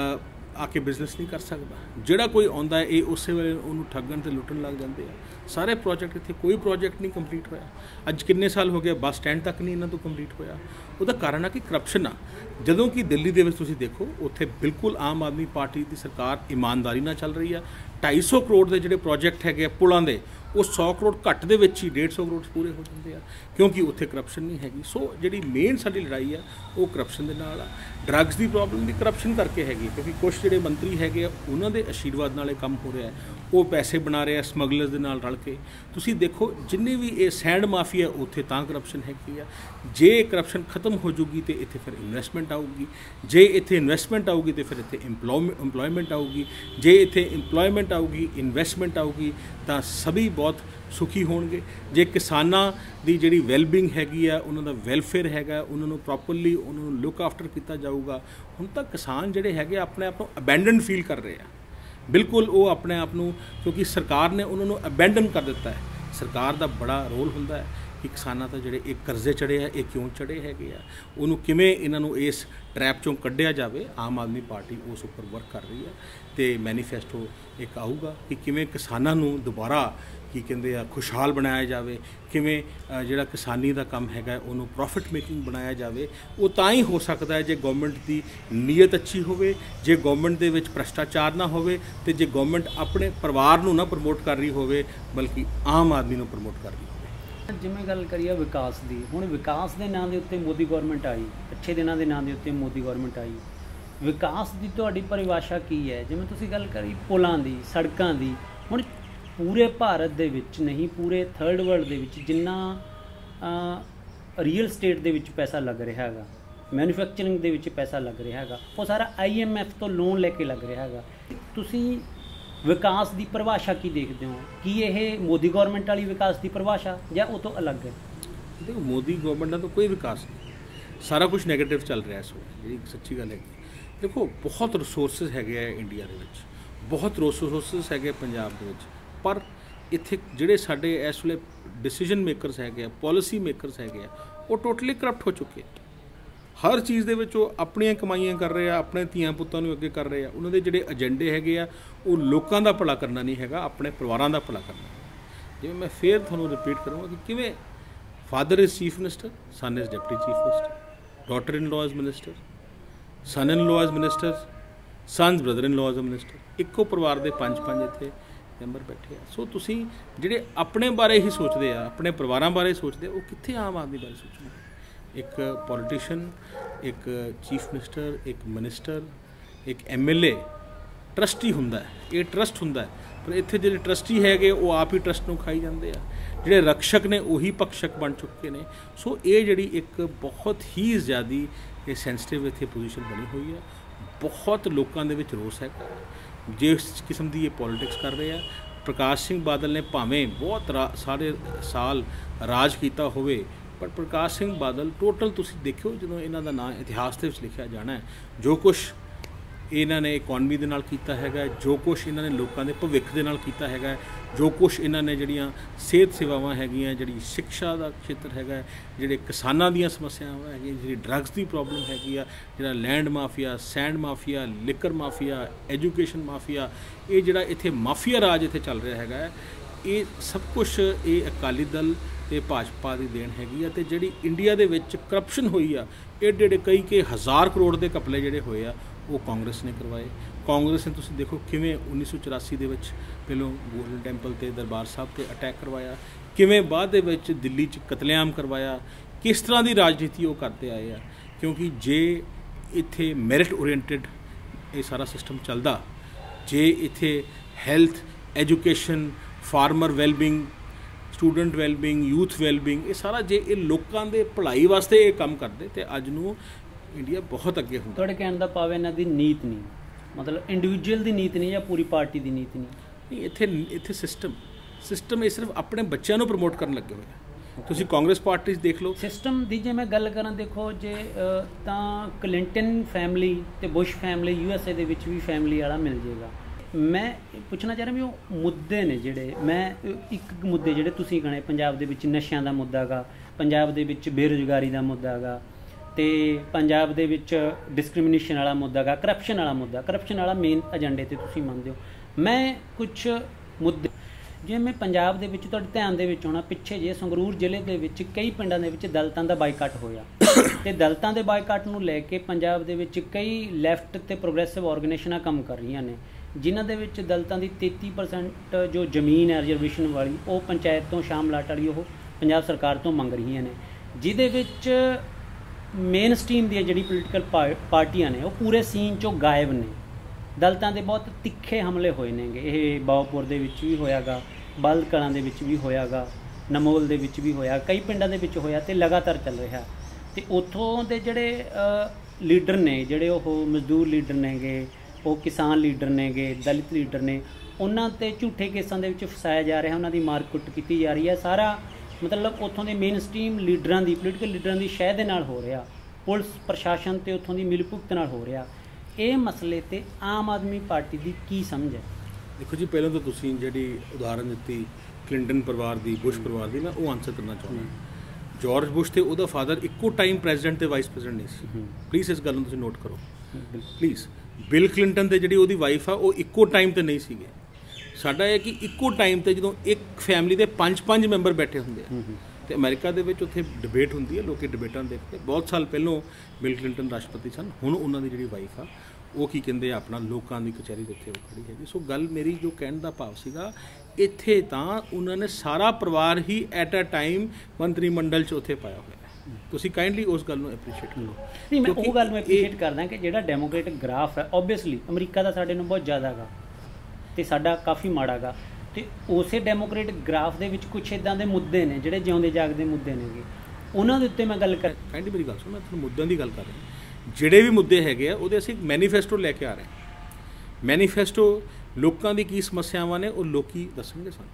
ਆ ਕੇ ਬਿਜ਼ਨਸ ਨਹੀਂ ਕਰ ਸਕਦਾ। ਜਿਹੜਾ ਕੋਈ ਆਉਂਦਾ ਇਹ ਉਸੇ ਵੇਲੇ ਉਹਨੂੰ ਠੱਗਣ ਤੇ ਲੁੱਟਣ ਲੱਗ ਜਾਂਦੇ ਆ। ਸਾਰੇ ਪ੍ਰੋਜੈਕਟ ਇੱਥੇ ਕੋਈ ਪ੍ਰੋਜੈਕਟ ਨਹੀਂ ਕੰਪਲੀਟ ਹੋਇਆ। ਅੱਜ ਕਿੰਨੇ ਸਾਲ ਹੋ ਗਏ ਬੱਸ ਸਟੈਂਡ ਤੱਕ ਨਹੀਂ ਇਹਨਾਂ ਤੋਂ ਕੰਪਲੀਟ ਹੋਇਆ। ਉਹਦਾ ਕਾਰਨ ਆ ਕਿ ਕਰਪਸ਼ਨ ਆ। ਜਦੋਂ ਕਿ ਦਿੱਲੀ ਦੇ ਵਿੱਚ ਤੁਸੀਂ ਦੇਖੋ, ਉੱਥੇ ਬਿਲਕੁਲ ਆਮ ਆਦਮੀ ਪਾਰਟੀ ਦੀ ਸਰਕਾਰ ਇਮਾਨਦਾਰੀ ਨਾਲ ਚੱਲ ਰਹੀ ਆ। 250 ਕਰੋੜ ਦੇ ਜਿਹੜੇ ਪ੍ਰੋਜੈਕਟ ਹੈਗੇ ਆ ਪੁਲਾਂ ਦੇ, ਉਹ 100 ਕਰੋੜ ਘੱਟ ਦੇ ਵਿੱਚ ਹੀ 150 ਕਰੋੜ ਪੂਰੇ ਹੋ ਜਾਂਦੇ ਆ, ਕਿਉਂਕਿ ਉੱਥੇ ਕਰਪਸ਼ਨ ਨਹੀਂ ਹੈਗੀ। ਸੋ ਜਿਹੜੀ ਮੇਨ ਸਾਡੀ ਲੜਾਈ ਆ ਉਹ ਕਰਪਸ਼ਨ ਦੇ ਨਾਲ ਆ। ਡਰੱਗਸ ਦੀ ਪ੍ਰੋਬਲਮ ਵੀ ਕਰਪਸ਼ਨ ਕਰਕੇ ਹੈਗੀ, ਕਿਉਂਕਿ ਕੁਛ ਜਿਹੜੇ ਮੰਤਰੀ ਹੈਗੇ ਆ ਉਹਨਾਂ ਦੇ ਆਸ਼ੀਰਵਾਦ ਨਾਲ ਇਹ ਕੰਮ ਹੋ ਰਿਹਾ ਹੈ। ਉਹ ਪੈਸੇ ਬਣਾ ਰਹੇ ਆ ਸਮਗਲਰਸ ਦੇ ਨਾਲ ਰਲ ਕੇ। ਤੁਸੀਂ ਦੇਖੋ ਜਿੰਨੇ ਵੀ ਇਹ ਸੈਂਡ ਮਾਫੀਆ, ਉੱਥੇ ਤਾਂ ਕਰਪਸ਼ਨ ਹੈਗੀ ਆ। ਜੇ ਕਰਪਸ਼ਨ ਖਤਮ ਹੋ ਜੂਗੀ ਤੇ ਇੱਥੇ ਫਿਰ ਇਨਵੈਸਟਮੈਂਟ ਆਊਗੀ। ਜੇ ਇੱਥੇ ਇਨਵੈਸਟਮੈਂਟ ਆਊਗੀ ਤੇ ਫਿਰ ਇੱਥੇ ਇੰਪਲੋਇਮੈਂਟ ਆਊਗੀ। ਜੇ ਇੱਥੇ ਇੰਪਲੋਇਮੈਂਟ ਆਊਗੀ, ਇਨਵੈਸਟਮੈਂਟ ਆਊਗੀ, ਤਾਂ ਸਭੀ ਬਹੁਤ ਸੁਖੀ ਹੋਣਗੇ। ਜੇ ਕਿਸਾਨਾਂ ਦੀ ਜਿਹੜੀ ਵੈਲਬੀਇੰਗ ਹੈਗੀ ਆ, ਉਹਨਾਂ ਦਾ ਵੈਲਫੇਅਰ ਹੈਗਾ, ਉਹਨਾਂ ਨੂੰ ਪ੍ਰੋਪਰਲੀ ਉਹਨਾਂ ਨੂੰ ਲੁੱਕ ਆਫਟਰ ਕੀਤਾ ਜਾਊਗਾ। ਹੁਣ ਤਾਂ ਕਿਸਾਨ ਜਿਹੜੇ ਹੈਗੇ ਆਪਣੇ ਆਪ ਨੂੰ ਅਬੈਂਡਨ ਫੀਲ ਕਰ ਰਹੇ ਆ। ਬਿਲਕੁਲ ਉਹ ਆਪਣੇ ਆਪ ਨੂੰ, ਕਿਉਂਕਿ ਸਰਕਾਰ ਨੇ ਉਹਨਾਂ ਨੂੰ ਅਬੈਂਡਨ ਕਰ ਦਿੱਤਾ ਹੈ। ਸਰਕਾਰ ਦਾ ਬੜਾ ਰੋਲ ਹੁੰਦਾ ਹੈ ਕਿ ਕਿਸਾਨਾਂ ਤੋਂ ਜਿਹੜੇ ਇਹ ਕਰਜ਼ੇ ਚੜ੍ਹੇ ਆ, ਇਹ ਕਿਉਂ ਚੜ੍ਹੇ ਹੈਗੇ ਆ, ਉਹਨੂੰ ਕਿਵੇਂ ਇਹਨਾਂ ਨੂੰ ਇਸ ਟਰੈਪ ਚੋਂ ਕੱਢਿਆ ਜਾਵੇ। ਆਮ ਆਦਮੀ ਪਾਰਟੀ ਉਸ ਉੱਪਰ ਵਰਕ ਕਰ ਰਹੀ ਹੈ ਤੇ ਮੈਨੀਫੈਸਟੋ ਇੱਕ ਆਊਗਾ ਕਿ ਕਿਵੇਂ ਕਿਸਾਨਾਂ ਨੂੰ ਦੁਬਾਰਾ ਕੀ ਕਹਿੰਦੇ ਆ ਖੁਸ਼ਹਾਲ ਬਣਾਇਆ ਜਾਵੇ, ਕਿਵੇਂ ਜਿਹੜਾ ਕਿਸਾਨੀ ਦਾ ਕੰਮ ਹੈਗਾ ਉਹਨੂੰ ਪ੍ਰੋਫਿਟ ਮੇਕਿੰਗ ਬਣਾਇਆ ਜਾਵੇ। ਉਹ ਤਾਂ ਹੀ ਹੋ ਸਕਦਾ ਹੈ ਜੇ ਗਵਰਨਮੈਂਟ ਦੀ ਨੀਅਤ ਅੱਛੀ ਹੋਵੇ, ਜੇ ਗਵਰਨਮੈਂਟ ਦੇ ਵਿੱਚ ਭ੍ਰਸ਼ਟਾਚਾਰ ਨਾ ਹੋਵੇ, ਤੇ ਜੇ ਗਵਰਨਮੈਂਟ ਆਪਣੇ ਪਰਿਵਾਰ ਨੂੰ ਨਾ ਪ੍ਰਮੋਟ ਕਰ ਰਹੀ ਹੋਵੇ ਬਲਕਿ ਆਮ ਆਦਮੀ ਨੂੰ ਪ੍ਰਮੋਟ ਕਰ ਰਹੀ ਹੋਵੇ। ਜਿਵੇਂ ਗੱਲ ਕਰੀਏ ਵਿਕਾਸ ਦੀ, ਹੁਣ ਵਿਕਾਸ ਦੇ ਨਾਂ ਦੇ ਉੱਤੇ ਮੋਦੀ ਗਵਰਨਮੈਂਟ ਆਈ, ਅੱਛੇ ਦਿਨਾਂ ਦੇ ਨਾਂ ਦੇ ਉੱਤੇ ਮੋਦੀ ਗਵਰਨਮੈਂਟ ਆਈ। ਵਿਕਾਸ ਦੀ ਤੁਹਾਡੀ ਪਰਿਭਾਸ਼ਾ ਕੀ ਹੈ? ਜਿਵੇਂ ਤੁਸੀਂ ਗੱਲ ਕਰੀ ਪੁਲਾਂ ਦੀ, ਸੜਕਾਂ ਦੀ, ਹੁਣ ਪੂਰੇ ਭਾਰਤ ਦੇ ਵਿੱਚ ਨਹੀਂ, ਪੂਰੇ ਥਰਡ ਵਰਲਡ ਦੇ ਵਿੱਚ ਜਿੰਨਾ ਰੀਅਲ ਸਟੇਟ ਦੇ ਵਿੱਚ ਪੈਸਾ ਲੱਗ ਰਿਹਾ ਹੈਗਾ, ਮੈਨੂਫੈਕਚਰਿੰਗ ਦੇ ਵਿੱਚ ਪੈਸਾ ਲੱਗ ਰਿਹਾ ਹੈਗਾ, ਉਹ ਸਾਰਾ IMF ਤੋਂ ਲੋਨ ਲੈ ਕੇ ਲੱਗ ਰਿਹਾ ਹੈਗਾ। ਤੁਸੀਂ ਵਿਕਾਸ ਦੀ ਪਰਿਭਾਸ਼ਾ ਕੀ ਦੇਖਦੇ ਹੋ? ਕੀ ਇਹ ਮੋਦੀ ਗਵਰਨਮੈਂਟ ਵਾਲੀ ਵਿਕਾਸ ਦੀ ਪਰਿਭਾਸ਼ਾ ਜਾਂ ਉਹ ਤੋਂ ਅਲੱਗ ਹੈ? ਦੇਖੋ, ਮੋਦੀ ਗਵਰਨਮੈਂਟ ਦਾ ਤਾਂ ਕੋਈ ਵਿਕਾਸ ਨਹੀਂ, ਸਾਰਾ ਕੁਝ ਨੈਗੇਟਿਵ ਚੱਲ ਰਿਹਾ ਇਸ ਵੇਲੇ, ਜਿਹੜੀ ਸੱਚੀ ਗੱਲ ਹੈਗੀ। ਦੇਖੋ, ਬਹੁਤ ਰਿਸੋਰਸਿਸ ਹੈਗੇ ਆ ਇੰਡੀਆ ਦੇ ਵਿੱਚ, ਬਹੁਤ ਰਿਸੋਰਸਿਸ ਹੈਗੇ ਪੰਜਾਬ ਦੇ ਵਿੱਚ, ਪਰ ਇੱਥੇ ਜਿਹੜੇ ਸਾਡੇ ਇਸ ਵੇਲੇ ਡਿਸੀਜਨ ਮੇਕਰਸ ਹੈਗੇ ਆ, ਪਾਲਿਸੀ ਮੇਕਰਸ ਹੈਗੇ ਆ, ਉਹ ਟੋਟਲੀ ਕਰਪਟ ਹੋ ਚੁੱਕੇ। ਹਰ ਚੀਜ਼ ਦੇ ਵਿੱਚ ਉਹ ਆਪਣੀਆਂ ਕਮਾਈਆਂ ਕਰ ਰਹੇ ਆ, ਆਪਣੇ ਧੀਆਂ ਪੁੱਤਾਂ ਨੂੰ ਅੱਗੇ ਕਰ ਰਹੇ ਆ। ਉਹਨਾਂ ਦੇ ਜਿਹੜੇ ਏਜੰਡੇ ਹੈਗੇ ਆ ਉਹ ਲੋਕਾਂ ਦਾ ਭਲਾ ਕਰਨਾ ਨਹੀਂ ਹੈਗਾ, ਆਪਣੇ ਪਰਿਵਾਰਾਂ ਦਾ ਭਲਾ ਕਰਨਾ। ਜਿਵੇਂ ਮੈਂ ਫੇਰ ਤੁਹਾਨੂੰ ਰਿਪੀਟ ਕਰਾਂਗਾ ਕਿ ਕਿਵੇਂ father is chief minister, son is deputy chief minister, daughter in law is minister, son in law is minister, son's brother in law is minister. ਇੱਕੋ ਪਰਿਵਾਰ ਦੇ 5 ਇੱਥੇ ਮੈਂਬਰ ਬੈਠੇ ਆ। ਸੋ ਤੁਸੀਂ ਜਿਹੜੇ ਆਪਣੇ ਬਾਰੇ ਹੀ ਸੋਚਦੇ ਆ, ਆਪਣੇ ਪਰਿਵਾਰਾਂ ਬਾਰੇ ਸੋਚਦੇ ਆ, ਉਹ ਕਿੱਥੇ ਆਮ ਆਦਮੀ ਬਾਰੇ ਸੋਚਣਗੇ? ਇੱਕ ਪੋਲੀਟੀਸ਼ੀਅਨ, ਇੱਕ ਚੀਫ ਮਿਨਿਸਟਰ, ਇੱਕ ਮਿਨਿਸਟਰ, ਇੱਕ MLA ਟਰਸਟੀ ਹੁੰਦਾ ਹੈ, ਇਹ ਟਰਸਟ ਹੁੰਦਾ ਹੈ। ਪਰ ਇੱਥੇ ਜਿਹੜੇ ਟਰਸਟੀ ਹੈਗੇ ਉਹ ਆਪ ਹੀ ਟਰਸਟ ਨੂੰ ਖਾਈ ਜਾਂਦੇ ਆ, ਜਿਹੜੇ ਰਕਸ਼ਕ ਨੇ ਉਹੀ ਪਕਸ਼ਕ ਬਣ ਚੁੱਕੇ ਨੇ। ਸੋ ਇਹ ਜਿਹੜੀ ਇੱਕ ਬਹੁਤ ਹੀ ਜ਼ਿਆਦਾ ਇਹ ਸੈਂਸਿਟਿਵ ਇੱਥੇ ਪੋਜੀਸ਼ਨ ਬਣੀ ਹੋਈ ਹੈ। ਬਹੁਤ ਲੋਕਾਂ ਦੇ ਵਿੱਚ ਰੋਸ ਹੈਗਾ ਜਿਸ ਕਿਸਮ ਦੀ ਇਹ ਪੋਲੀਟਿਕਸ ਕਰ ਰਹੇ ਆ। ਪ੍ਰਕਾਸ਼ ਸਿੰਘ ਬਾਦਲ ਨੇ ਭਾਵੇਂ ਬਹੁਤ ਸਾਰੇ ਸਾਲ ਰਾਜ ਕੀਤਾ ਹੋਵੇ, ਪਰ ਪ੍ਰਕਾਸ਼ ਸਿੰਘ ਬਾਦਲ ਟੋਟਲ ਤੁਸੀਂ ਦੇਖਿਓ, ਜਦੋਂ ਇਹਨਾਂ ਦਾ ਨਾਂ ਇਤਿਹਾਸ ਦੇ ਵਿੱਚ ਲਿਖਿਆ ਜਾਣਾ ਹੈ, ਜੋ ਕੁਛ ਇਹਨਾਂ ਨੇ ਇਕੋਨਮੀ ਦੇ ਨਾਲ ਕੀਤਾ ਹੈਗਾ, ਜੋ ਕੁਛ ਇਹਨਾਂ ਨੇ ਲੋਕਾਂ ਦੇ ਭਵਿੱਖ ਦੇ ਨਾਲ ਕੀਤਾ ਹੈਗਾ, ਜੋ ਕੁਛ ਇਹਨਾਂ ਨੇ ਜਿਹੜੀਆਂ ਸਿਹਤ ਸੇਵਾਵਾਂ ਹੈਗੀਆਂ, ਜਿਹੜੀ ਸਿੱਖਿਆ ਦਾ ਖੇਤਰ ਹੈਗਾ, ਜਿਹੜੇ ਕਿਸਾਨਾਂ ਦੀਆਂ ਸਮੱਸਿਆਵਾਂ ਹੈਗੀਆਂ, ਜਿਹੜੀ ਡਰੱਗਸ ਦੀ ਪ੍ਰੋਬਲਮ ਹੈਗੀ ਆ, ਜਿਹੜਾ land mafia, sand mafia, liquor mafia, education mafia, ਇਹ ਜਿਹੜਾ ਇੱਥੇ ਮਾਫੀਆ ਰਾਜ ਇੱਥੇ ਚੱਲ ਰਿਹਾ ਹੈਗਾ, ਇਹ ਸਭ ਕੁਛ ਇਹ ਅਕਾਲੀ ਦਲ ਤੇ ਭਾਜਪਾ ਦੀ ਦੇਣ ਹੈਗੀ ਆ। ਤੇ ਜਿਹੜੀ ਇੰਡੀਆ ਦੇ ਵਿੱਚ ਕਰਪਸ਼ਨ ਹੋਈ ਆ, ਏਡੇ ਕਈ ਹਜ਼ਾਰ ਕਰੋੜ ਦੇ ਘਪਲੇ ਜਿਹੜੇ ਹੋਏ ਆ, ਉਹ ਕਾਂਗਰਸ ਨੇ ਕਰਵਾਏ। ਕਾਂਗਰਸ ਨੇ ਤੁਸੀਂ ਦੇਖੋ ਕਿਵੇਂ 1984 ਦੇ ਵਿੱਚ ਪਹਿਲੋਂ ਗੋਲਡਨ ਟੈਂਪਲ ਤੇ ਦਰਬਾਰ ਸਾਹਿਬ ਤੇ ਅਟੈਕ ਕਰਵਾਇਆ, ਕਿਵੇਂ ਬਾਅਦ ਦੇ ਵਿੱਚ ਦਿੱਲੀ 'ਚ ਕਤਲੇਆਮ ਕਰਵਾਇਆ, ਕਿਸ ਤਰ੍ਹਾਂ ਦੀ ਰਾਜਨੀਤੀ ਉਹ ਕਰਦੇ ਆਏ ਆ। ਕਿਉਂਕਿ ਜੇ ਇੱਥੇ ਮੈਰਿਟ ਓਰੀਐਂਟਡ ਇਹ ਸਾਰਾ ਸਿਸਟਮ ਚੱਲਦਾ, ਜੇ ਇੱਥੇ health, education, farmer wellbeing, student wellbeing, youth wellbeing, ਇਹ ਸਾਰਾ ਜੇ ਇਹ ਲੋਕਾਂ ਦੇ ਭਲਾਈ ਵਾਸਤੇ ਇਹ ਕੰਮ ਕਰਦੇ ਤੇ ਅੱਜ ਨੂੰ ਇੰਡੀਆ ਬਹੁਤ ਅੱਗੇ ਹੁੰਦਾ। ਤੁਹਾਡੇ ਕਹਿਣ ਦਾ ਭਾਵ ਇਹਨਾਂ ਦੀ ਨੀਤ ਨਹੀਂ, ਮਤਲਬ ਇੰਡੀਵਿਜੂਅਲ ਦੀ ਨੀਤ ਨਹੀਂ ਜਾਂ ਪੂਰੀ ਪਾਰਟੀ ਦੀ ਨੀਤ ਨਹੀਂ। ਇੱਥੇ ਸਿਸਟਮ ਇਹ ਸਿਰਫ ਆਪਣੇ ਬੱਚਿਆਂ ਨੂੰ ਪ੍ਰਮੋਟ ਕਰਨ ਲੱਗੇ ਹੋਏ ਆ। ਤੁਸੀਂ ਕਾਂਗਰਸ ਪਾਰਟੀ 'ਚ ਦੇਖ ਲਓ ਸਿਸਟਮ ਦੀ, ਜੇ ਮੈਂ ਗੱਲ ਕਰਾਂ ਦੇਖੋ ਜੇ ਤਾਂ ਕਲਿੰਟਨ ਫੈਮਿਲੀ ਤੇ ਬੁਸ਼ ਫੈਮਿਲੀ USA ਦੇ ਵਿੱਚ ਵੀ ਫੈਮਿਲੀ ਵਾਲਾ ਮਿਲ ਜਾਏਗਾ। ਮੈਂ ਪੁੱਛਣਾ ਚਾਹ ਰਿਹਾ ਵੀ ਉਹ ਮੁੱਦੇ ਨੇ ਜਿਹੜੇ ਇੱਕ ਮੁੱਦੇ ਜਿਹੜੇ ਤੁਸੀਂ ਕਹਣੇ ਪੰਜਾਬ ਦੇ ਵਿੱਚ ਨਸ਼ਿਆਂ ਦਾ ਮੁੱਦਾ ਹੈਗਾ, ਪੰਜਾਬ ਦੇ ਵਿੱਚ ਬੇਰੁਜ਼ਗਾਰੀ ਦਾ ਮੁੱਦਾ ਹੈਗਾ, ਤੇ ਪੰਜਾਬ ਦੇ ਵਿੱਚ ਡਿਸਕ੍ਰਿਮੀਨੇਸ਼ਨ ਵਾਲਾ ਮੁੱਦਾ ਹੈਗਾ, ਕਰਪਸ਼ਨ ਵਾਲਾ ਮੇਨ ਏਜੰਡੇ ਤੇ ਤੁਸੀਂ ਮੰਨਦੇ ਹੋ। ਮੈਂ ਕੁਛ ਮੁੱਦੇ ਜਿਵੇਂ ਪੰਜਾਬ ਦੇ ਵਿੱਚ ਤੁਹਾਡੇ ਧਿਆਨ ਦੇ ਵਿੱਚ ਹੋਣਾ, ਪਿੱਛੇ ਜੇ ਸੰਗਰੂਰ ਜ਼ਿਲ੍ਹੇ ਦੇ ਵਿੱਚ ਕਈ ਪਿੰਡਾਂ ਦੇ ਵਿੱਚ ਦਲਿਤਾਂ ਦਾ ਬਾਈਕਾਟ ਹੋਇਆ ਤੇ ਦਲਿਤਾਂ ਦੇ ਬਾਈਕਾਟ ਨੂੰ ਲੈ ਕੇ ਪੰਜਾਬ ਦੇ ਵਿੱਚ ਕਈ ਲੈਫਟ ਤੇ ਪ੍ਰੋਗਰੈਸਿਵ ਆਰਗੇਨਾਈਜੇਸ਼ਨਾਂ ਕੰਮ ਕਰ ਰਹੀਆਂ ਨੇ, ਜਿਨ੍ਹਾਂ ਦੇ ਵਿੱਚ ਦਲਿਤਾਂ ਦੀ 33% ਜੋ ਜ਼ਮੀਨ ਹੈ ਰਿਜ਼ਰਵੇਸ਼ਨ ਵਾਲੀ ਉਹ ਪੰਚਾਇਤ ਤੋਂ ਸ਼ਾਮਲਾਟ ਵਾਲੀ ਉਹ ਪੰਜਾਬ ਸਰਕਾਰ ਤੋਂ ਮੰਗ ਰਹੀਆਂ ਨੇ, ਜਿਹਦੇ ਵਿੱਚ ਮੇਨ ਸਟ੍ਰੀਮ ਦੀਆਂ ਜਿਹੜੀ ਪੋਲੀਟੀਕਲ ਪਾਰਟੀਆਂ ਨੇ ਉਹ ਪੂਰੇ ਸੀਨ 'ਚੋਂ ਗਾਇਬ ਨੇ। ਦਲਿਤਾਂ ਦੇ ਬਹੁਤ ਤਿੱਖੇ ਹਮਲੇ ਹੋਏ ਨੇਗੇ, ਇਹ ਬਾਉਪੁਰ ਦੇ ਵਿੱਚ ਵੀ ਹੋਇਆਗਾ, ਬਲਦ ਕਲਾਂ ਦੇ ਵਿੱਚ ਵੀ ਹੋਇਆਗਾ, ਨਮੋਲ ਦੇ ਵਿੱਚ ਵੀ ਹੋਇਆ, ਕਈ ਪਿੰਡਾਂ ਦੇ ਵਿੱਚ ਹੋਇਆ ਤੇ ਲਗਾਤਾਰ ਚੱਲ ਰਿਹਾ। ਤੇ ਉੱਥੋਂ ਦੇ ਜਿਹੜੇ ਲੀਡਰ ਨੇ, ਜਿਹੜੇ ਉਹ ਮਜ਼ਦੂਰ ਲੀਡਰ ਨੇਗੇ, ਉਹ ਕਿਸਾਨ ਲੀਡਰ ਨੇਗੇ, ਦਲਿਤ ਲੀਡਰ ਨੇ, ਉਹਨਾਂ 'ਤੇ ਝੂਠੇ ਕੇਸਾਂ ਦੇ ਵਿੱਚ ਫਸਾਇਆ ਜਾ ਰਿਹਾ, ਉਹਨਾਂ ਦੀ ਮਾਰ ਕੁੱਟ ਕੀਤੀ ਜਾ ਰਹੀ ਹੈ। ਸਾਰਾ ਮਤਲਬ ਉੱਥੋਂ ਦੇ ਮੇਨ ਸਟ੍ਰੀਮ ਲੀਡਰਾਂ ਦੀ, ਪੋਲੀਟੀਕਲ ਲੀਡਰਾਂ ਦੀ ਸ਼ਹਿ ਦੇ ਨਾਲ ਹੋ ਰਿਹਾ, ਪੁਲਿਸ ਪ੍ਰਸ਼ਾਸਨ ਤੇ ਉੱਥੋਂ ਦੀ ਮਿਲਭੁਗਤ ਨਾਲ ਹੋ ਰਿਹਾ। ਇਹ ਮਸਲੇ ਤੇ ਆਮ ਆਦਮੀ ਪਾਰਟੀ ਦੀ ਕੀ ਸਮਝ ਹੈ? ਦੇਖੋ ਜੀ, ਪਹਿਲਾਂ ਤਾਂ ਤੁਸੀਂ ਜਿਹੜੀ ਉਦਾਹਰਨ ਦਿੱਤੀ ਕਲਿੰਟਨ ਪਰਿਵਾਰ ਦੀ, ਬੁਸ਼ ਪਰਿਵਾਰ ਦੀ, ਮੈਂ ਉਹ ਆਨਸਰ ਕਰਨਾ ਚਾਹੁੰਦਾ। ਜਾਰਜ ਬੁਸ਼ ਤੇ ਉਹਦਾ ਫਾਦਰ ਇੱਕੋ ਟਾਈਮ ਪ੍ਰੈਜ਼ੀਡੈਂਟ ਤੇ ਵਾਈਸ ਪ੍ਰੈਜ਼ੀਡੈਂਟ ਨਹੀਂ ਸੀ। ਪਲੀਜ਼ ਇਸ ਗੱਲ ਨੂੰ ਤੁਸੀਂ ਨੋਟ ਕਰੋ ਪਲੀਜ਼। ਬਿਲ ਕਲਿੰਟਨ ਤੇ ਜਿਹੜੀ ਉਹਦੀ ਵਾਈਫ ਆ ਉਹ ਇੱਕੋ ਟਾਈਮ ਤੇ ਨਹੀਂ ਸੀਗੇ। ਸਾਡਾ ਇਹ ਕਿ ਇੱਕੋ ਟਾਈਮ ਤੇ ਜਦੋਂ ਇੱਕ ਫੈਮਿਲੀ ਦੇ 5 ਮੈਂਬਰ ਬੈਠੇ ਹੁੰਦੇ ਆ ਤੇ ਅਮਰੀਕਾ ਦੇ ਵਿੱਚ ਉੱਥੇ ਡਿਬੇਟ ਹੁੰਦੀ ਹੈ, ਲੋਕੀ ਡਿਬੇਟਾਂ ਦੇਖਦੇ। ਬਹੁਤ ਸਾਲ ਪਹਿਲੋਂ ਬਿਲ ਕਲਿੰਟਨ ਰਾਸ਼ਟਰਪਤੀ ਸਨ, ਹੁਣ ਉਹਨਾਂ ਦੀ ਜਿਹੜੀ ਵਾਈਫ ਆ ਉਹ ਕੀ ਕਹਿੰਦੇ ਆ, ਆਪਣਾ ਲੋਕਾਂ ਦੀ ਕਚਹਿਰੀ ਦੇ ਉੱਤੇ ਉਹ ਖੜੀ ਹੈਗੀ। ਸੋ ਗੱਲ ਮੇਰੀ ਜੋ ਕਹਿਣ ਦਾ ਭਾਵ ਸੀਗਾ, ਇੱਥੇ ਤਾਂ ਉਹਨਾਂ ਨੇ ਸਾਰਾ ਪਰਿਵਾਰ ਹੀ ਐਟ ਅ ਟਾਈਮ ਮੰਤਰੀ ਮੰਡਲ 'ਚ ਉੱਥੇ ਪਾਇਆ ਹੋਇਆ। ਤੁਸੀਂ ਕਾਈਂਡਲੀ ਉਸ ਗੱਲ ਨੂੰ ਐਪਰੀਸ਼ੀਏਟ ਕਰੋ। ਨਹੀਂ, ਮੈਂ ਉਹ ਗੱਲ ਨੂੰ ਐਪਰੀਸ਼ੀਏਟ ਕਰਦਾ ਕਿ ਜਿਹੜਾ ਡੈਮੋਕ੍ਰੇਟਿਕ ਗ੍ਰਾਫ ਹੈ, ਓਬਵੀਅਸਲੀ ਅਮਰੀਕਾ ਦਾ ਸਾਡੇ ਨੂੰ ਬਹੁਤ ਜ਼ਿਆਦਾ ਹੈਗਾ ਅਤੇ ਸਾਡਾ ਕਾਫੀ ਮਾੜਾ ਹੈਗਾ, ਅਤੇ ਉਸੇ ਡੈਮੋਕ੍ਰੇਟਿਕ ਗ੍ਰਾਫ ਦੇ ਵਿੱਚ ਕੁਛ ਇੱਦਾਂ ਦੇ ਮੁੱਦੇ ਨੇ ਜਿਹੜੇ ਜਿਉਂਦੇ ਜਾਗਦੇ ਮੁੱਦੇ ਨੇਗੇ, ਉਹਨਾਂ ਦੇ ਉੱਤੇ ਮੈਂ ਗੱਲ ਕਰ। ਕਾਈਂਡਲੀ ਮੇਰੀ ਗੱਲ ਸੁਣੋ, ਮੈਂ ਤੁਹਾਨੂੰ ਮੁੱਦਿਆਂ ਦੀ ਗੱਲ ਕਰ ਰਿਹਾ। ਜਿਹੜੇ ਵੀ ਮੁੱਦੇ ਹੈਗੇ ਆ ਉਹਦੇ ਅਸੀਂ ਮੈਨੀਫੈਸਟੋ ਲੈ ਕੇ ਆ ਰਹੇ। ਮੈਨੀਫੈਸਟੋ ਲੋਕਾਂ ਦੀ ਕੀ ਸਮੱਸਿਆਵਾਂ ਨੇ ਉਹ ਲੋਕੀ ਦੱਸਣਗੇ ਸਾਨੂੰ,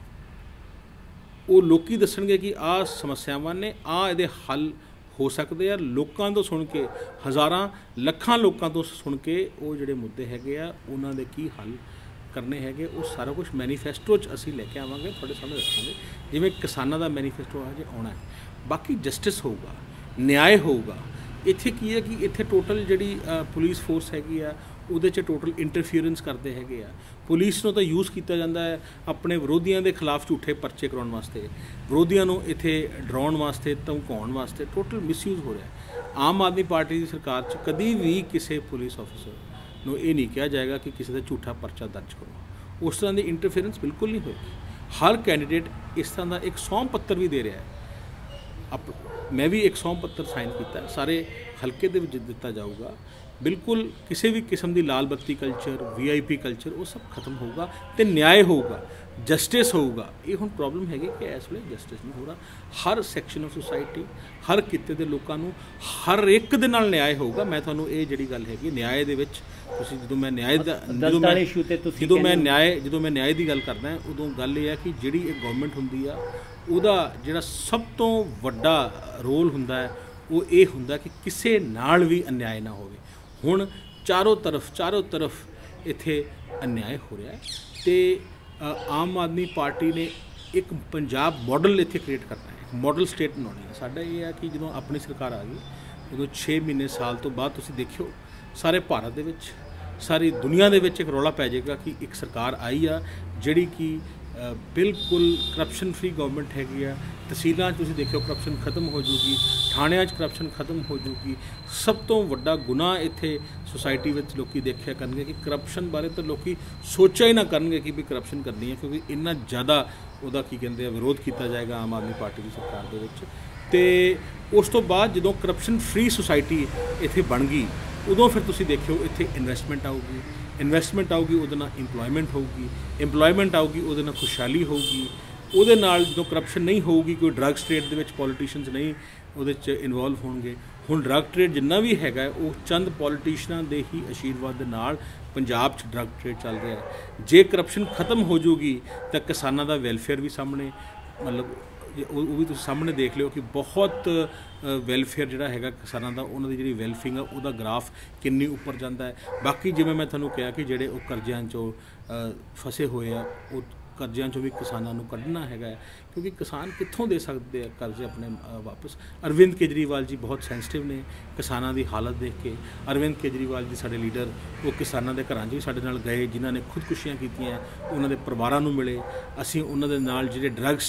ਉਹ ਲੋਕੀ ਦੱਸਣਗੇ ਕਿ ਆਹ ਸਮੱਸਿਆਵਾਂ ਨੇ, ਆਹ ਇਹਦੇ ਹੱਲ ਹੋ ਸਕਦੇ ਆ। ਲੋਕਾਂ ਤੋਂ ਸੁਣ ਕੇ, ਹਜ਼ਾਰਾਂ ਲੱਖਾਂ ਲੋਕਾਂ ਤੋਂ ਸੁਣ ਕੇ ਉਹ ਜਿਹੜੇ ਮੁੱਦੇ ਹੈਗੇ ਆ ਉਹਨਾਂ ਦੇ ਕੀ ਹੱਲ ਕਰਨੇ ਹੈਗੇ, ਉਹ ਸਾਰਾ ਕੁਝ ਮੈਨੀਫੈਸਟੋ 'ਚ ਅਸੀਂ ਲੈ ਕੇ ਆਵਾਂਗੇ, ਤੁਹਾਡੇ ਸਾਹਮਣੇ ਰੱਖਾਂਗੇ। ਜਿਵੇਂ ਕਿਸਾਨਾਂ ਦਾ ਮੈਨੀਫੈਸਟੋ ਹਜੇ ਆਉਣਾ ਹੈ, ਬਾਕੀ ਜਸਟਿਸ ਹੋਊਗਾ, ਨਿਆਂ ਹੋਊਗਾ। ਇੱਥੇ ਕੀ ਹੈ ਕਿ ਇੱਥੇ ਟੋਟਲ ਜਿਹੜੀ ਪੁਲਿਸ ਫੋਰਸ ਹੈਗੀ ਆ ਉਹਦੇ 'ਚ ਟੋਟਲ ਇੰਟਰਫੀਅਰੈਂਸ ਕਰਦੇ ਹੈਗੇ ਆ। ਪੁਲਿਸ ਨੂੰ ਤਾਂ ਯੂਜ਼ ਕੀਤਾ ਜਾਂਦਾ ਹੈ ਆਪਣੇ ਵਿਰੋਧੀਆਂ ਦੇ ਖਿਲਾਫ ਝੂਠੇ ਪਰਚੇ ਕਰਾਉਣ ਵਾਸਤੇ, ਵਿਰੋਧੀਆਂ ਨੂੰ ਇੱਥੇ ਡਰਾਉਣ ਵਾਸਤੇ, ਧਮਕਾਉਣ ਵਾਸਤੇ ਟੋਟਲ ਮਿਸਯੂਜ਼ ਹੋ ਰਿਹਾ। ਆਮ ਆਦਮੀ ਪਾਰਟੀ ਦੀ ਸਰਕਾਰ 'ਚ ਕਦੀ ਵੀ ਕਿਸੇ ਪੁਲਿਸ ਆਫਿਸਰ ਨੂੰ ਇਹ ਨਹੀਂ ਕਿਹਾ ਜਾਏਗਾ ਕਿ ਕਿਸੇ ਦਾ ਝੂਠਾ ਪਰਚਾ ਦਰਜ ਕਰੋ। ਉਸ ਤਰ੍ਹਾਂ ਦੀ ਇੰਟਰਫੀਅਰੈਂਸ ਬਿਲਕੁਲ ਨਹੀਂ ਹੋਏਗੀ। ਹਰ ਕੈਂਡੀਡੇਟ ਇਸ ਤਰ੍ਹਾਂ ਦਾ ਇੱਕ ਸਹੁੰ ਪੱਤਰ ਵੀ ਦੇ ਰਿਹਾ ਹੈ। ਮੈਂ ਵੀ ਇੱਕ ਸਹੁੰ ਪੱਤਰ ਸਾਈਨ ਕੀਤਾ, ਸਾਰੇ ਹਲਕੇ ਦੇ ਵਿੱਚ ਦਿੱਤਾ ਜਾਊਗਾ। ਬਿਲਕੁਲ ਕਿਸੇ ਵੀ ਕਿਸਮ ਦੀ ਲਾਲ ਬੱਤੀ ਕਲਚਰ, VIP ਕਲਚਰ, ਉਹ ਸਭ ਖਤਮ ਹੋਊਗਾ ਅਤੇ ਨਿਆਂ ਹੋਊਗਾ, ਜਸਟਿਸ ਹੋਊਗਾ। ਇਹ ਹੁਣ ਪ੍ਰੋਬਲਮ ਹੈਗੀ ਕਿ ਇਸ ਵੇਲੇ ਜਸਟਿਸ ਨਹੀਂ ਹੋ ਰਿਹਾ। ਹਰ ਸੈਕਸ਼ਨ ਆਫ ਸੁਸਾਇਟੀ, ਹਰ ਕਿੱਤੇ ਦੇ ਲੋਕਾਂ ਨੂੰ ਹਰ ਇੱਕ ਦੇ ਨਾਲ ਨਿਆਂ ਹੋਊਗਾ। ਮੈਂ ਤੁਹਾਨੂੰ ਇਹ ਜਿਹੜੀ ਗੱਲ ਹੈਗੀ ਨਿਆਂ ਦੇ ਵਿੱਚ, ਤੁਸੀਂ ਜਦੋਂ ਮੈਂ ਨਿਆਂ ਦੀ ਗੱਲ ਕਰਦਾ ਉਦੋਂ ਗੱਲ ਇਹ ਹੈ ਕਿ ਜਿਹੜੀ ਇਹ ਗਵਰਨਮੈਂਟ ਹੁੰਦੀ ਆ ਉਹਦਾ ਜਿਹੜਾ ਸਭ ਤੋਂ ਵੱਡਾ ਰੋਲ ਹੁੰਦਾ ਹੈ ਉਹ ਇਹ ਹੁੰਦਾ ਕਿ ਕਿਸੇ ਨਾਲ ਵੀ ਅਨਿਆਏ ਨਾ ਹੋਵੇ। ਹੁਣ ਚਾਰੋਂ ਤਰਫ ਇੱਥੇ ਅਨਿਆਏ ਹੋ ਰਿਹਾ ਅਤੇ ਆਮ ਆਦਮੀ ਪਾਰਟੀ ਨੇ ਇੱਕ ਪੰਜਾਬ ਮਾਡਲ ਇੱਥੇ ਕ੍ਰੀਏਟ ਕਰਨਾ ਹੈ, ਇੱਕ ਮਾਡਲ ਸਟੇਟ ਬਣਾਉਣੀ ਹੈ। ਸਾਡਾ ਇਹ ਹੈ ਕਿ ਜਦੋਂ ਆਪਣੀ ਸਰਕਾਰ ਆ ਗਈ ਉਦੋਂ 6 ਮਹੀਨੇ ਸਾਲ ਤੋਂ ਬਾਅਦ ਤੁਸੀਂ ਦੇਖਿਓ ਸਾਰੇ ਭਾਰਤ ਦੇ ਵਿੱਚ, ਸਾਰੀ ਦੁਨੀਆ ਦੇ ਵਿੱਚ ਇੱਕ ਰੌਲਾ ਪੈ ਜਾਏਗਾ ਕਿ ਇੱਕ ਸਰਕਾਰ ਆਈ ਆ ਜਿਹੜੀ ਕਿ ਬਿਲਕੁਲ ਕਰਪਸ਼ਨ ਫ੍ਰੀ ਗਵਰਨਮੈਂਟ ਹੈਗੀ ਆ। ਤਹਿਸੀਲਾਂ 'ਚ ਤੁਸੀਂ ਦੇਖਿਓ ਕਰਪਸ਼ਨ ਖਤਮ ਹੋ ਜੂਗੀ, ਥਾਣਿਆਂ 'ਚ ਕਰਪਸ਼ਨ ਖਤਮ ਹੋ ਜੂਗੀ। ਸਭ ਤੋਂ ਵੱਡਾ ਗੁਨਾਹ ਇੱਥੇ ਸੁਸਾਇਟੀ ਵਿੱਚ ਲੋਕੀ ਦੇਖਿਆ ਕਰਨਗੇ ਕਿ ਕਰਪਸ਼ਨ ਬਾਰੇ ਤਾਂ ਲੋਕੀ ਸੋਚਿਆ ਹੀ ਨਾ ਕਰਨਗੇ ਕਿ ਵੀ ਕਰਪਸ਼ਨ ਕਰਨੀ ਹੈ, ਕਿਉਂਕਿ ਇੰਨਾ ਜ਼ਿਆਦਾ ਉਹਦਾ ਕੀ ਕਹਿੰਦੇ ਆ ਵਿਰੋਧ ਕੀਤਾ ਜਾਏਗਾ ਆਮ ਆਦਮੀ ਪਾਰਟੀ ਦੀ ਸਰਕਾਰ ਦੇ ਵਿੱਚ। ਤੇ ਉਸ ਤੋਂ ਬਾਅਦ ਜਦੋਂ ਕਰਪਸ਼ਨ ਫ੍ਰੀ ਸੁਸਾਇਟੀ ਇੱਥੇ ਬਣ ਗਈ, ਉਦੋਂ ਫਿਰ ਤੁਸੀਂ ਦੇਖਿਓ ਇੱਥੇ ਇਨਵੈਸਟਮੈਂਟ ਆਊਗੀ, ਇਨਵੈਸਟਮੈਂਟ ਆਊਗੀ ਉਹਦੇ ਨਾਲ ਇੰਪਲੋਇਮੈਂਟ ਹੋਊਗੀ, ਇੰਪਲੋਇਮੈਂਟ ਆਊਗੀ ਉਹਦੇ ਨਾਲ ਖੁਸ਼ਹਾਲੀ ਹੋਊਗੀ। ਉਹਦੇ ਨਾਲ ਜਦੋਂ ਕਰਪਸ਼ਨ ਨਹੀਂ ਹੋਊਗੀ, ਕੋਈ ਡਰੱਗਸ ਟ੍ਰੇਡ ਦੇ ਵਿੱਚ ਪੋਲੀਟੀਸ਼ੀਅਨਸ ਨਹੀਂ ਉਹਦੇ 'ਚ ਇਨਵੋਲਵ ਹੋਣਗੇ। ਹੁਣ ਡਰੱਗ ਟ੍ਰੇਡ ਜਿੰਨਾ ਵੀ ਹੈਗਾ ਉਹ ਚੰਦ ਪੋਲੀਟੀਸ਼ੀਅਨਾਂ ਦੇ ਹੀ ਆਸ਼ੀਰਵਾਦ ਦੇ ਨਾਲ ਪੰਜਾਬ 'ਚ ਡਰੱਗ ਟ੍ਰੇਡ ਚੱਲ ਰਿਹਾ ਹੈ। ਜੇ ਕਰਪਸ਼ਨ ਖਤਮ ਹੋ ਜੂਗੀ ਤਾਂ ਕਿਸਾਨਾਂ ਦਾ ਵੈਲਫੇਅਰ ਵੀ ਸਾਹਮਣੇ ਮਤਲਬ ਉਹ ਵੀ ਤੁਸੀਂ ਸਾਹਮਣੇ ਦੇਖ ਲਿਓ ਕਿ ਬਹੁਤ ਵੈਲਫੇਅਰ ਜਿਹੜਾ ਹੈਗਾ ਕਿਸਾਨਾਂ ਦਾ, ਉਹਨਾਂ ਦੀ ਜਿਹੜੀ ਵੈਲਫੇਅਰ ਆ ਉਹਦਾ ਗ੍ਰਾਫ ਕਿੰਨੀ ਉੱਪਰ ਜਾਂਦਾ ਹੈ। ਬਾਕੀ ਜਿਵੇਂ ਮੈਂ ਤੁਹਾਨੂੰ ਕਿਹਾ ਕਿ ਜਿਹੜੇ ਉਹ ਕਰਜ਼ਿਆਂ 'ਚੋਂ ਫਸੇ ਹੋਏ ਆ, ਉਹ ਕਰਜ਼ਿਆਂ 'ਚੋਂ ਵੀ ਕਿਸਾਨਾਂ ਨੂੰ ਕੱਢਣਾ ਹੈਗਾ, ਕਿਉਂਕਿ ਕਿਸਾਨ ਕਿੱਥੋਂ ਦੇ ਸਕਦੇ ਆ ਕਰਜ਼ੇ ਆਪਣੇ ਵਾਪਸ। ਅਰਵਿੰਦ ਕੇਜਰੀਵਾਲ ਜੀ ਬਹੁਤ ਸੈਂਸਿਟਿਵ ਨੇ ਕਿਸਾਨਾਂ ਦੀ ਹਾਲਤ ਦੇਖ ਕੇ। ਅਰਵਿੰਦ ਕੇਜਰੀਵਾਲ ਜੀ ਸਾਡੇ ਲੀਡਰ, ਉਹ ਕਿਸਾਨਾਂ ਦੇ ਘਰਾਂ 'ਚ ਵੀ ਸਾਡੇ ਨਾਲ ਗਏ, ਜਿਨ੍ਹਾਂ ਨੇ ਖੁਦਕੁਸ਼ੀਆਂ ਕੀਤੀਆਂ, ਉਹਨਾਂ ਦੇ ਪਰਿਵਾਰਾਂ ਨੂੰ ਮਿਲੇ। ਅਸੀਂ ਉਹਨਾਂ ਦੇ ਨਾਲ ਜਿਹੜੇ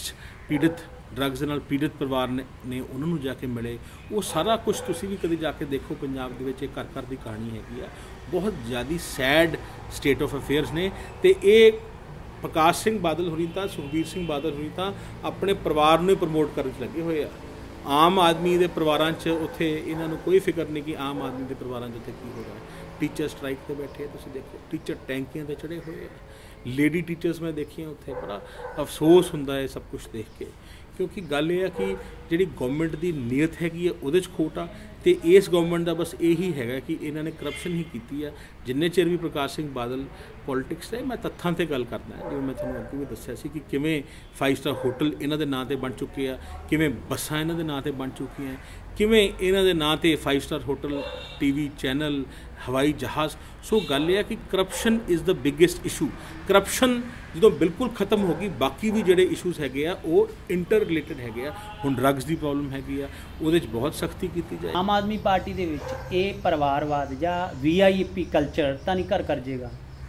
ਡਰੱਗਸ ਦੇ ਨਾਲ ਪੀੜਿਤ ਪਰਿਵਾਰ ਨੇ ਉਹਨਾਂ ਨੂੰ ਜਾ ਕੇ ਮਿਲੇ। ਉਹ ਸਾਰਾ ਕੁਝ ਤੁਸੀਂ ਵੀ ਕਦੇ ਜਾ ਕੇ ਦੇਖੋ, ਪੰਜਾਬ ਦੇ ਵਿੱਚ ਇਹ ਘਰ ਘਰ ਦੀ ਕਹਾਣੀ ਹੈਗੀ ਆ। ਬਹੁਤ ਜ਼ਿਆਦਾ ਸੈਡ ਸਟੇਟ ਆਫ ਅਫੇਅਰਸ ਨੇ। ਤੇ ਇਹ ਪ੍ਰਕਾਸ਼ ਸਿੰਘ ਬਾਦਲ ਹੋਰੀ ਤਾਂ ਸੁਖਬੀਰ ਸਿੰਘ ਬਾਦਲ ਹੋਰੀ ਤਾਂ ਆਪਣੇ ਪਰਿਵਾਰ ਨੂੰ ਹੀ ਪ੍ਰਮੋਟ ਕਰਨ 'ਚ ਲੱਗੇ ਹੋਏ ਆ। ਆਮ ਆਦਮੀ ਦੇ ਪਰਿਵਾਰਾਂ 'ਚ ਉੱਥੇ ਇਹਨਾਂ ਨੂੰ ਕੋਈ ਫਿਕਰ ਨਹੀਂ ਕਿ ਆਮ ਆਦਮੀ ਦੇ ਪਰਿਵਾਰਾਂ 'ਚ ਉੱਥੇ ਕੀ ਹੋ ਰਿਹਾ। ਟੀਚਰ ਸਟ੍ਰਾਈਕ 'ਤੇ ਬੈਠੇ, ਤੁਸੀਂ ਦੇਖੋ ਟੀਚਰ ਟੈਂਕੀਆਂ 'ਤੇ ਚੜ੍ਹੇ ਹੋਏ ਆ। ਲੇਡੀ ਟੀਚਰਸ ਮੈਂ ਦੇਖੀਆਂ ਉੱਥੇ, ਬੜਾ ਅਫਸੋਸ ਹੁੰਦਾ ਹੈ ਸਭ ਕੁਝ ਦੇਖ ਕੇ, ਕਿਉਂਕਿ ਗੱਲ ਇਹ ਆ ਕਿ ਜਿਹੜੀ ਗਵਰਨਮੈਂਟ ਦੀ ਨੀਅਤ ਹੈਗੀ ਆ ਉਹਦੇ 'ਚ ਖੋਟ ਆ। ਤੇ ਇਸ ਗਵਰਨਮੈਂਟ ਦਾ ਬਸ ਇਹੀ ਹੈਗਾ ਕਿ ਇਹਨਾਂ ਨੇ ਕਰਪਸ਼ਨ ਹੀ ਕੀਤੀ ਆ। ਜਿੰਨੇ ਚਿਰ ਵੀ ਪ੍ਰਕਾਸ਼ ਸਿੰਘ ਬਾਦਲ ਪੋਲੀਟਿਕਸ 'ਤੇ, ਮੈਂ ਤੱਥਾਂ 'ਤੇ ਗੱਲ ਕਰਦਾ, ਜਿਵੇਂ ਮੈਂ ਤੁਹਾਨੂੰ ਅੱਗੇ ਵੀ ਦੱਸਿਆ ਸੀ ਕਿ ਕਿਵੇਂ 5 ਸਟਾਰ ਹੋਟਲ ਇਹਨਾਂ ਦੇ ਨਾਂ 'ਤੇ ਬਣ ਚੁੱਕੇ ਆ, ਕਿਵੇਂ ਬੱਸਾਂ ਇਹਨਾਂ ਦੇ ਨਾਂ 'ਤੇ ਬਣ ਚੁੱਕੀਆਂ, ਕਿਵੇਂ ਇਹਨਾਂ ਦੇ ਨਾਂ 'ਤੇ 5 ਸਟਾਰ ਹੋਟਲ, TV ਚੈਨਲ, ਹਵਾਈ ਜਹਾਜ਼। ਸੋ ਗੱਲ ਇਹ ਆ ਕਿ corruption is the biggest issue. Corruption ਜਦੋਂ ਬਿਲਕੁਲ ਖਤਮ ਹੋ ਗਈ, ਬਾਕੀ ਵੀ ਜਿਹੜੇ ਇਸ਼ੂਜ਼ ਹੈਗੇ ਆ ਉਹ ਇੰਟਰ ਰਿਲੇਟਡ ਹੈਗੇ ਆ। ਹੁਣ ਡਰੱਗਸ ਦੀ ਪ੍ਰੋਬਲਮ ਹੈਗੀ ਆ, ਉਹਦੇ 'ਚ ਬਹੁਤ ਸਖਤੀ ਕੀਤੀ ਜਾਏ। ਆਮ ਆਦਮੀ ਪਾਰਟੀ ਦੇ ਵਿੱਚ ਇਹ ਪਰਿਵਾਰਵਾਦ ਜਾਂ VIP ਕਲਚਰ ਤਾਂ ਨਹੀਂ ਘਰ ਕਰ ਜੇਗਾ?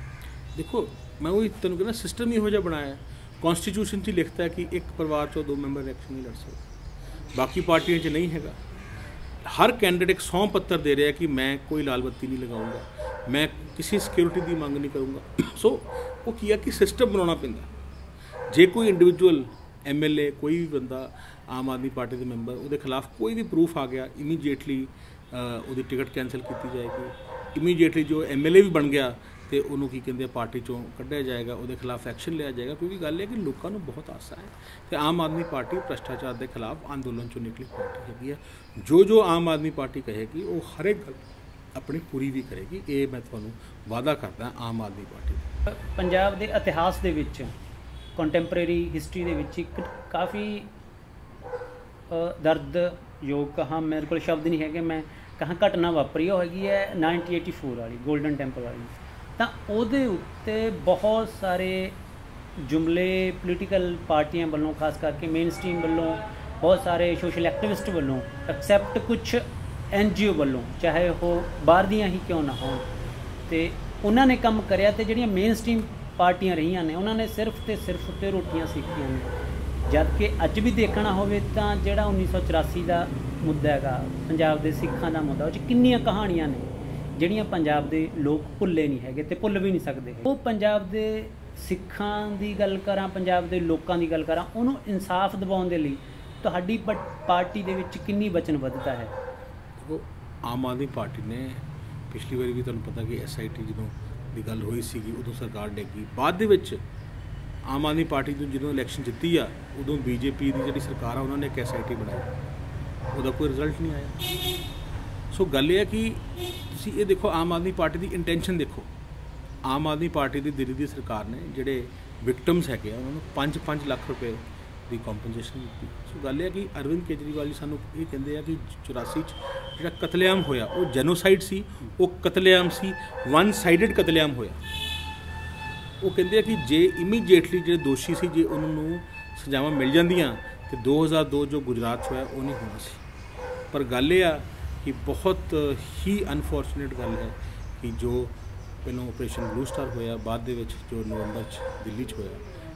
ਦੇਖੋ ਮੈਂ ਉਹੀ ਤੁਹਾਨੂੰ ਕਹਿੰਦਾ, ਸਿਸਟਮ ਹੀ ਇਹੋ ਜਿਹਾ ਬਣਾਇਆ। ਕੌਨਸਟੀਟਿਊਸ਼ਨ 'ਚ ਲਿਖਤਾ ਹੈ ਕਿ ਇੱਕ ਪਰਿਵਾਰ 'ਚੋਂ 2 ਮੈਂਬਰ ਇਲੈਕਸ਼ਨ ਨਹੀਂ ਲੜ ਸਕਦੇ, ਬਾਕੀ ਪਾਰਟੀਆਂ 'ਚ ਨਹੀਂ ਹੈਗਾ। ਹਰ ਕੈਂਡੀਡੇਟ ਇੱਕ ਸਹੁੰ ਪੱਤਰ ਦੇ ਰਿਹਾ ਕਿ ਮੈਂ ਕੋਈ ਲਾਲ ਬੱਤੀ ਨਹੀਂ ਲਗਾਊਂਗਾ, ਮੈਂ ਕਿਸੇ ਸਿਕਿਉਰਿਟੀ ਦੀ ਮੰਗ ਨਹੀਂ ਕਰੂੰਗਾ। ਸੋ ਉਹ ਕੀ ਆ ਕਿ ਸਿਸਟਮ ਬਣਾਉਣਾ ਪੈਂਦਾ। ਜੇ ਕੋਈ ਇੰਡੀਵਿਜੂਅਲ MLA, ਕੋਈ ਵੀ ਬੰਦਾ ਆਮ ਆਦਮੀ ਪਾਰਟੀ ਦੇ ਮੈਂਬਰ, ਉਹਦੇ ਖਿਲਾਫ ਕੋਈ ਵੀ ਪ੍ਰੂਫ ਆ ਗਿਆ, ਇਮੀਡੀਏਟਲੀ ਉਹਦੀ ਟਿਕਟ ਕੈਂਸਲ ਕੀਤੀ ਜਾਏਗੀ। ਇਮੀਡੀਏਟਲੀ ਜੋ MLA ਵੀ ਬਣ ਗਿਆ ਤੇ ਉਹਨੂੰ ਕੀ ਕਹਿੰਦੇ ਆ ਪਾਰਟੀ 'ਚੋਂ ਕੱਢਿਆ ਜਾਏਗਾ, ਉਹਦੇ ਖਿਲਾਫ ਐਕਸ਼ਨ ਲਿਆ ਜਾਏਗਾ। ਕਿਉਂਕਿ ਗੱਲ ਇਹ ਕਿ ਲੋਕਾਂ ਨੂੰ ਬਹੁਤ ਆਸਾ ਹੈ ਤੇ ਆਮ ਆਦਮੀ ਪਾਰਟੀ ਭ੍ਰਿਸ਼ਟਾਚਾਰ ਦੇ ਖਿਲਾਫ ਅੰਦੋਲਨ 'ਚੋਂ ਨਿਕਲੀ ਪਾਰਟੀ ਹੈਗੀ ਆ। ਜੋ ਆਮ ਆਦਮੀ ਪਾਰਟੀ ਕਹੇਗੀ ਉਹ ਹਰ ਇੱਕ ਗੱਲ ਆਪਣੀ ਪੂਰੀ ਵੀ ਕਰੇਗੀ। ਇਹ ਮੈਂ ਤੁਹਾਨੂੰ ਵਾਅਦਾ ਕਰਦਾ ਆਮ ਆਦਮੀ ਪਾਰਟੀ ਦਾ। ਪੰਜਾਬ ਦੇ ਇਤਿਹਾਸ ਦੇ ਵਿੱਚ, ਕੰਟੈਂਪਰੇਰੀ ਹਿਸਟਰੀ ਦੇ ਵਿੱਚ ਇੱਕ ਕਾਫੀ ਦਰਦਯੋਗ ਕਹਾਂ, ਮੇਰੇ ਕੋਲ ਸ਼ਬਦ ਨਹੀਂ ਹੈਗੇ, ਮੈਂ ਕਹਾਂ ਘਟਨਾ ਵਾਪਰੀ ਉਹ ਹੈਗੀ ਹੈ 1984 ਵਾਲੀ, ਗੋਲਡਨ ਟੈਂਪਲ ਵਾਲੀ। ਤਾਂ ਉਹਦੇ ਉੱਤੇ ਬਹੁਤ ਸਾਰੇ ਜੁਮਲੇ ਪੋਲੀਟੀਕਲ ਪਾਰਟੀਆਂ ਵੱਲੋਂ, ਖਾਸ ਕਰਕੇ ਮੇਨ ਸਟ੍ਰੀਮ ਵੱਲੋਂ, ਬਹੁਤ ਸਾਰੇ ਸੋਸ਼ਲ ਐਕਟਿਵਿਸਟ ਵੱਲੋਂ, ਐਕਸੈਪਟ ਕੁਛ NGO ਵੱਲੋਂ, ਚਾਹੇ ਉਹ ਬਾਹਰ ਦੀਆਂ ਹੀ ਕਿਉਂ ਨਾ ਹੋਣ, ਤੇ ਉਹਨਾਂ ਨੇ ਕੰਮ ਕਰਿਆ। ਤੇ ਜਿਹੜੀਆਂ ਮੇਨ ਸਟ੍ਰੀਮ ਪਾਰਟੀਆਂ ਰਹੀਆਂ ਨੇ ਉਹਨਾਂ ਨੇ ਸਿਰਫ ਤੇ ਸਿਰਫ ਉੱਤੇ ਰੋਟੀਆਂ ਸੇਕੀਆਂ ਨੇ। ਜਦ ਕਿ ਅੱਜ ਵੀ ਦੇਖਣਾ ਹੋਵੇ ਤਾਂ ਜਿਹੜਾ 1984 ਦਾ ਮੁੱਦਾ ਹੈਗਾ, ਪੰਜਾਬ ਦੇ ਸਿੱਖਾਂ ਦਾ ਮੁੱਦਾ, ਉਹ 'ਚ ਕਿੰਨੀਆਂ ਕਹਾਣੀਆਂ ਨੇ ਜਿਹੜੀਆਂ ਪੰਜਾਬ ਦੇ ਲੋਕ ਭੁੱਲੇ ਨਹੀਂ ਹੈਗੇ ਤੇ ਭੁੱਲ ਵੀ ਨਹੀਂ ਸਕਦੇ। ਉਹ ਪੰਜਾਬ ਦੇ ਸਿੱਖਾਂ ਦੀ ਗੱਲ ਕਰਾਂ, ਪੰਜਾਬ ਦੇ ਲੋਕਾਂ ਦੀ ਗੱਲ ਕਰਾਂ, ਉਹਨੂੰ ਇਨਸਾਫ ਦਿਵਾਉਣ ਦੇ ਲਈ ਤੁਹਾਡੀ ਪਾਰਟੀ ਦੇ ਵਿੱਚ ਕਿੰਨੀ ਵਚਨਬੱਧਤਾ ਹੈ? ਦੇਖੋ ਆਮ ਆਦਮੀ ਪਾਰਟੀ ਨੇ ਪਿਛਲੀ ਵਾਰੀ ਵੀ ਤੁਹਾਨੂੰ ਪਤਾ ਕਿ SIT ਜਦੋਂ ਦੀ ਗੱਲ ਹੋਈ ਸੀਗੀ ਉਦੋਂ ਸਰਕਾਰ ਡੇਗੀ। ਬਾਅਦ ਦੇ ਵਿੱਚ ਆਮ ਆਦਮੀ ਪਾਰਟੀ ਨੂੰ ਜਦੋਂ ਇਲੈਕਸ਼ਨ ਜਿੱਤੀ ਆ, ਉਦੋਂ BJP ਦੀ ਜਿਹੜੀ ਸਰਕਾਰ ਆ ਉਹਨਾਂ ਨੇ ਇੱਕ SIT ਬਣਾਈ, ਉਹਦਾ ਕੋਈ ਰਿਜ਼ਲਟ ਨਹੀਂ ਆਇਆ। ਸੋ ਗੱਲ ਇਹ ਹੈ ਕਿ ਤੁਸੀਂ ਇਹ ਦੇਖੋ ਆਮ ਆਦਮੀ ਪਾਰਟੀ ਦੀ ਇੰਟੈਂਸ਼ਨ ਦੇਖੋ। ਆਮ ਆਦਮੀ ਪਾਰਟੀ ਦੀ ਦਿੱਲੀ ਦੀ ਸਰਕਾਰ ਨੇ ਜਿਹੜੇ ਵਿਕਟਮਸ ਹੈਗੇ ਆ ਉਹਨਾਂ ਨੂੰ 5-5 ਲੱਖ ਰੁਪਏ ਦੀ ਕੰਪਨਸੇਸ਼ਨ ਦਿੱਤੀ। ਸੋ ਗੱਲ ਇਹ ਹੈ ਕਿ ਅਰਵਿੰਦ ਕੇਜਰੀਵਾਲ ਜੀ ਸਾਨੂੰ ਇਹ ਕਹਿੰਦੇ ਆ ਕਿ 84 'ਚ ਜਿਹੜਾ ਕਤਲੇਆਮ ਹੋਇਆ ਉਹ ਜੈਨੋਸਾਈਡ ਸੀ, ਉਹ ਕਤਲੇਆਮ ਸੀ, 1 ਸਾਈਡਡ ਕਤਲੇਆਮ ਹੋਇਆ। ਉਹ ਕਹਿੰਦੇ ਆ ਕਿ ਜੇ ਇਮੀਡੀਏਟਲੀ ਜਿਹੜੇ ਦੋਸ਼ੀ ਸੀ ਜੇ ਉਹਨਾਂ ਨੂੰ ਸਜ਼ਾਵਾਂ ਮਿਲ ਜਾਂਦੀਆਂ ਤੇ 2002 ਜੋ ਗੁਜਰਾਤ 'ਚ ਹੋਇਆ ਉਹ ਨਹੀਂ ਹੋਣਾ ਸੀ। ਪਰ ਗੱਲ ਇਹ ਆ ਕਿ ਬਹੁਤ ਹੀ ਅਨਫੋਰਚੂਨੇਟ ਗੱਲ ਹੈ ਕਿ ਜੋ ਪਹਿਲਾਂ ਆਪਰੇਸ਼ਨ ਬਲੂ ਸਟਾਰ ਹੋਇਆ, ਬਾਅਦ ਦੇ ਵਿੱਚ ਜੋ ਨਵੰਬਰ 'ਚ ਦਿੱਲੀ 'ਚ ਹੋਇਆ,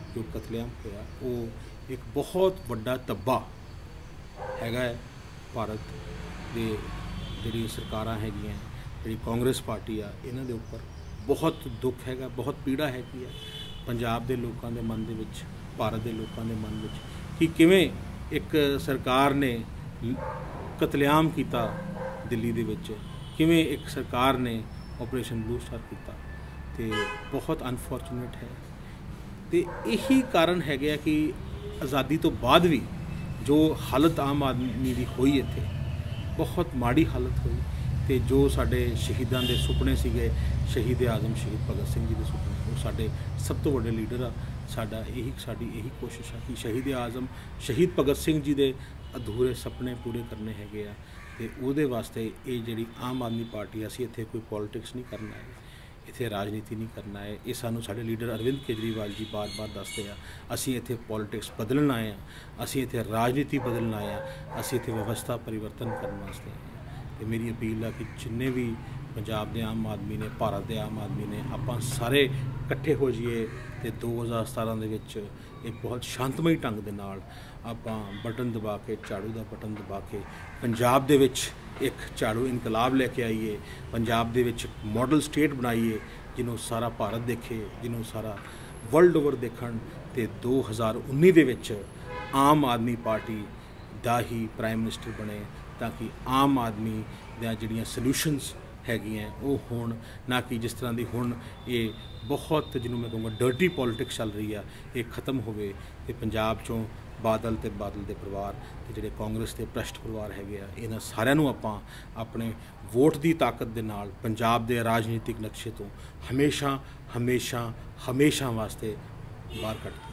जो कतलेआम होया वो एक बहुत वड्डा धब्बा हैगा है भारत दे जिहड़ी सरकारां हैगियां जिहड़ी कांग्रेस पार्टी आ इन्हां दे उपर बहुत दुख हैगा, बहुत पीड़ा हैगी है पंजाब दे लोकां दे मन दे विच, भारत दे लोकां दे मन विच कि किवें एक सरकार ने कतलेआम किया दिल्ली दे विच, किवें एक सरकार ने ऑपरेशन ब्लू स्टार किया, तो बहुत अनफॉर्चुनेट है। तो यही कारण है गया कि आज़ादी तो बाद भी जो हालत आम आदमी की हुई इत्थे बहुत माड़ी हालत हुई, तो जो साडे शहीदां दे सुपने सीगे, शहीद आज़म शहीद भगत सिंह जी के सुपने, वो साडे सब तो बड़े लीडर आ। साडी यही कोशिश है कि शहीद आज़म शहीद भगत सिंह जी के अधूरे सपने पूरे करने हैगे आ, ते उहदे वास्ते ये जिहड़ी आम आदमी पार्टी असीं इत्थे कोई पॉलिटिक्स नहीं करना है, इत्थे राजनीति नहीं करना है। ये सानू साडे लीडर अरविंद केजरीवाल जी बार बार दसदे आ, असीं इत्थे पॉलिटिक्स बदलण आए आ, असीं इत्थे राजनीति बदलण आए आ, असीं इत्थे व्यवस्था परिवर्तन करने वास्ते आए आ। तो मेरी अपील है कि जिन्ने भी पंजाब के आम आदमी ने, भारत के आम आदमी ने, आपां सारे इकट्ठे हो जाइए तो 2017 दे विच एक बहुत शांतमई ढंग दे नाल आपां बटन दबा के, झाड़ू का बटन दबा के पंजाब दे विच एक झाड़ू इनकलाब लैके आइए, पंजाब दे विच मॉडल स्टेट बनाइए जिन्हों सारा भारत देखे, जिन्हों सारा वर्ल्ड ओवर देखण, ते 2019 दे विच आम आदमी पार्टी दा ही प्राइम मिनिस्टर बने, ताकि आम आदमी दा जिहड़ियां सल्यूशनस हैगियां वो होण, ना कि जिस तरह की हुण ये बहुत जिन्हों मैं कहूँगा डर्टी पॉलिटिक्स चल रही है, ये खत्म होवे ते पंजाब चों बादल ते बादल दे परिवार ते जिहड़े कांग्रेस के भ्रष्ट परिवार हैगे आ, इन्हां सारिਆਂ ਨੂੰ आपां अपने वोट की ताकत दे नाल पंजाब के राजनीतिक नक्शे तो हमेशा हमेशा हमेशा वास्ते बाहर कढ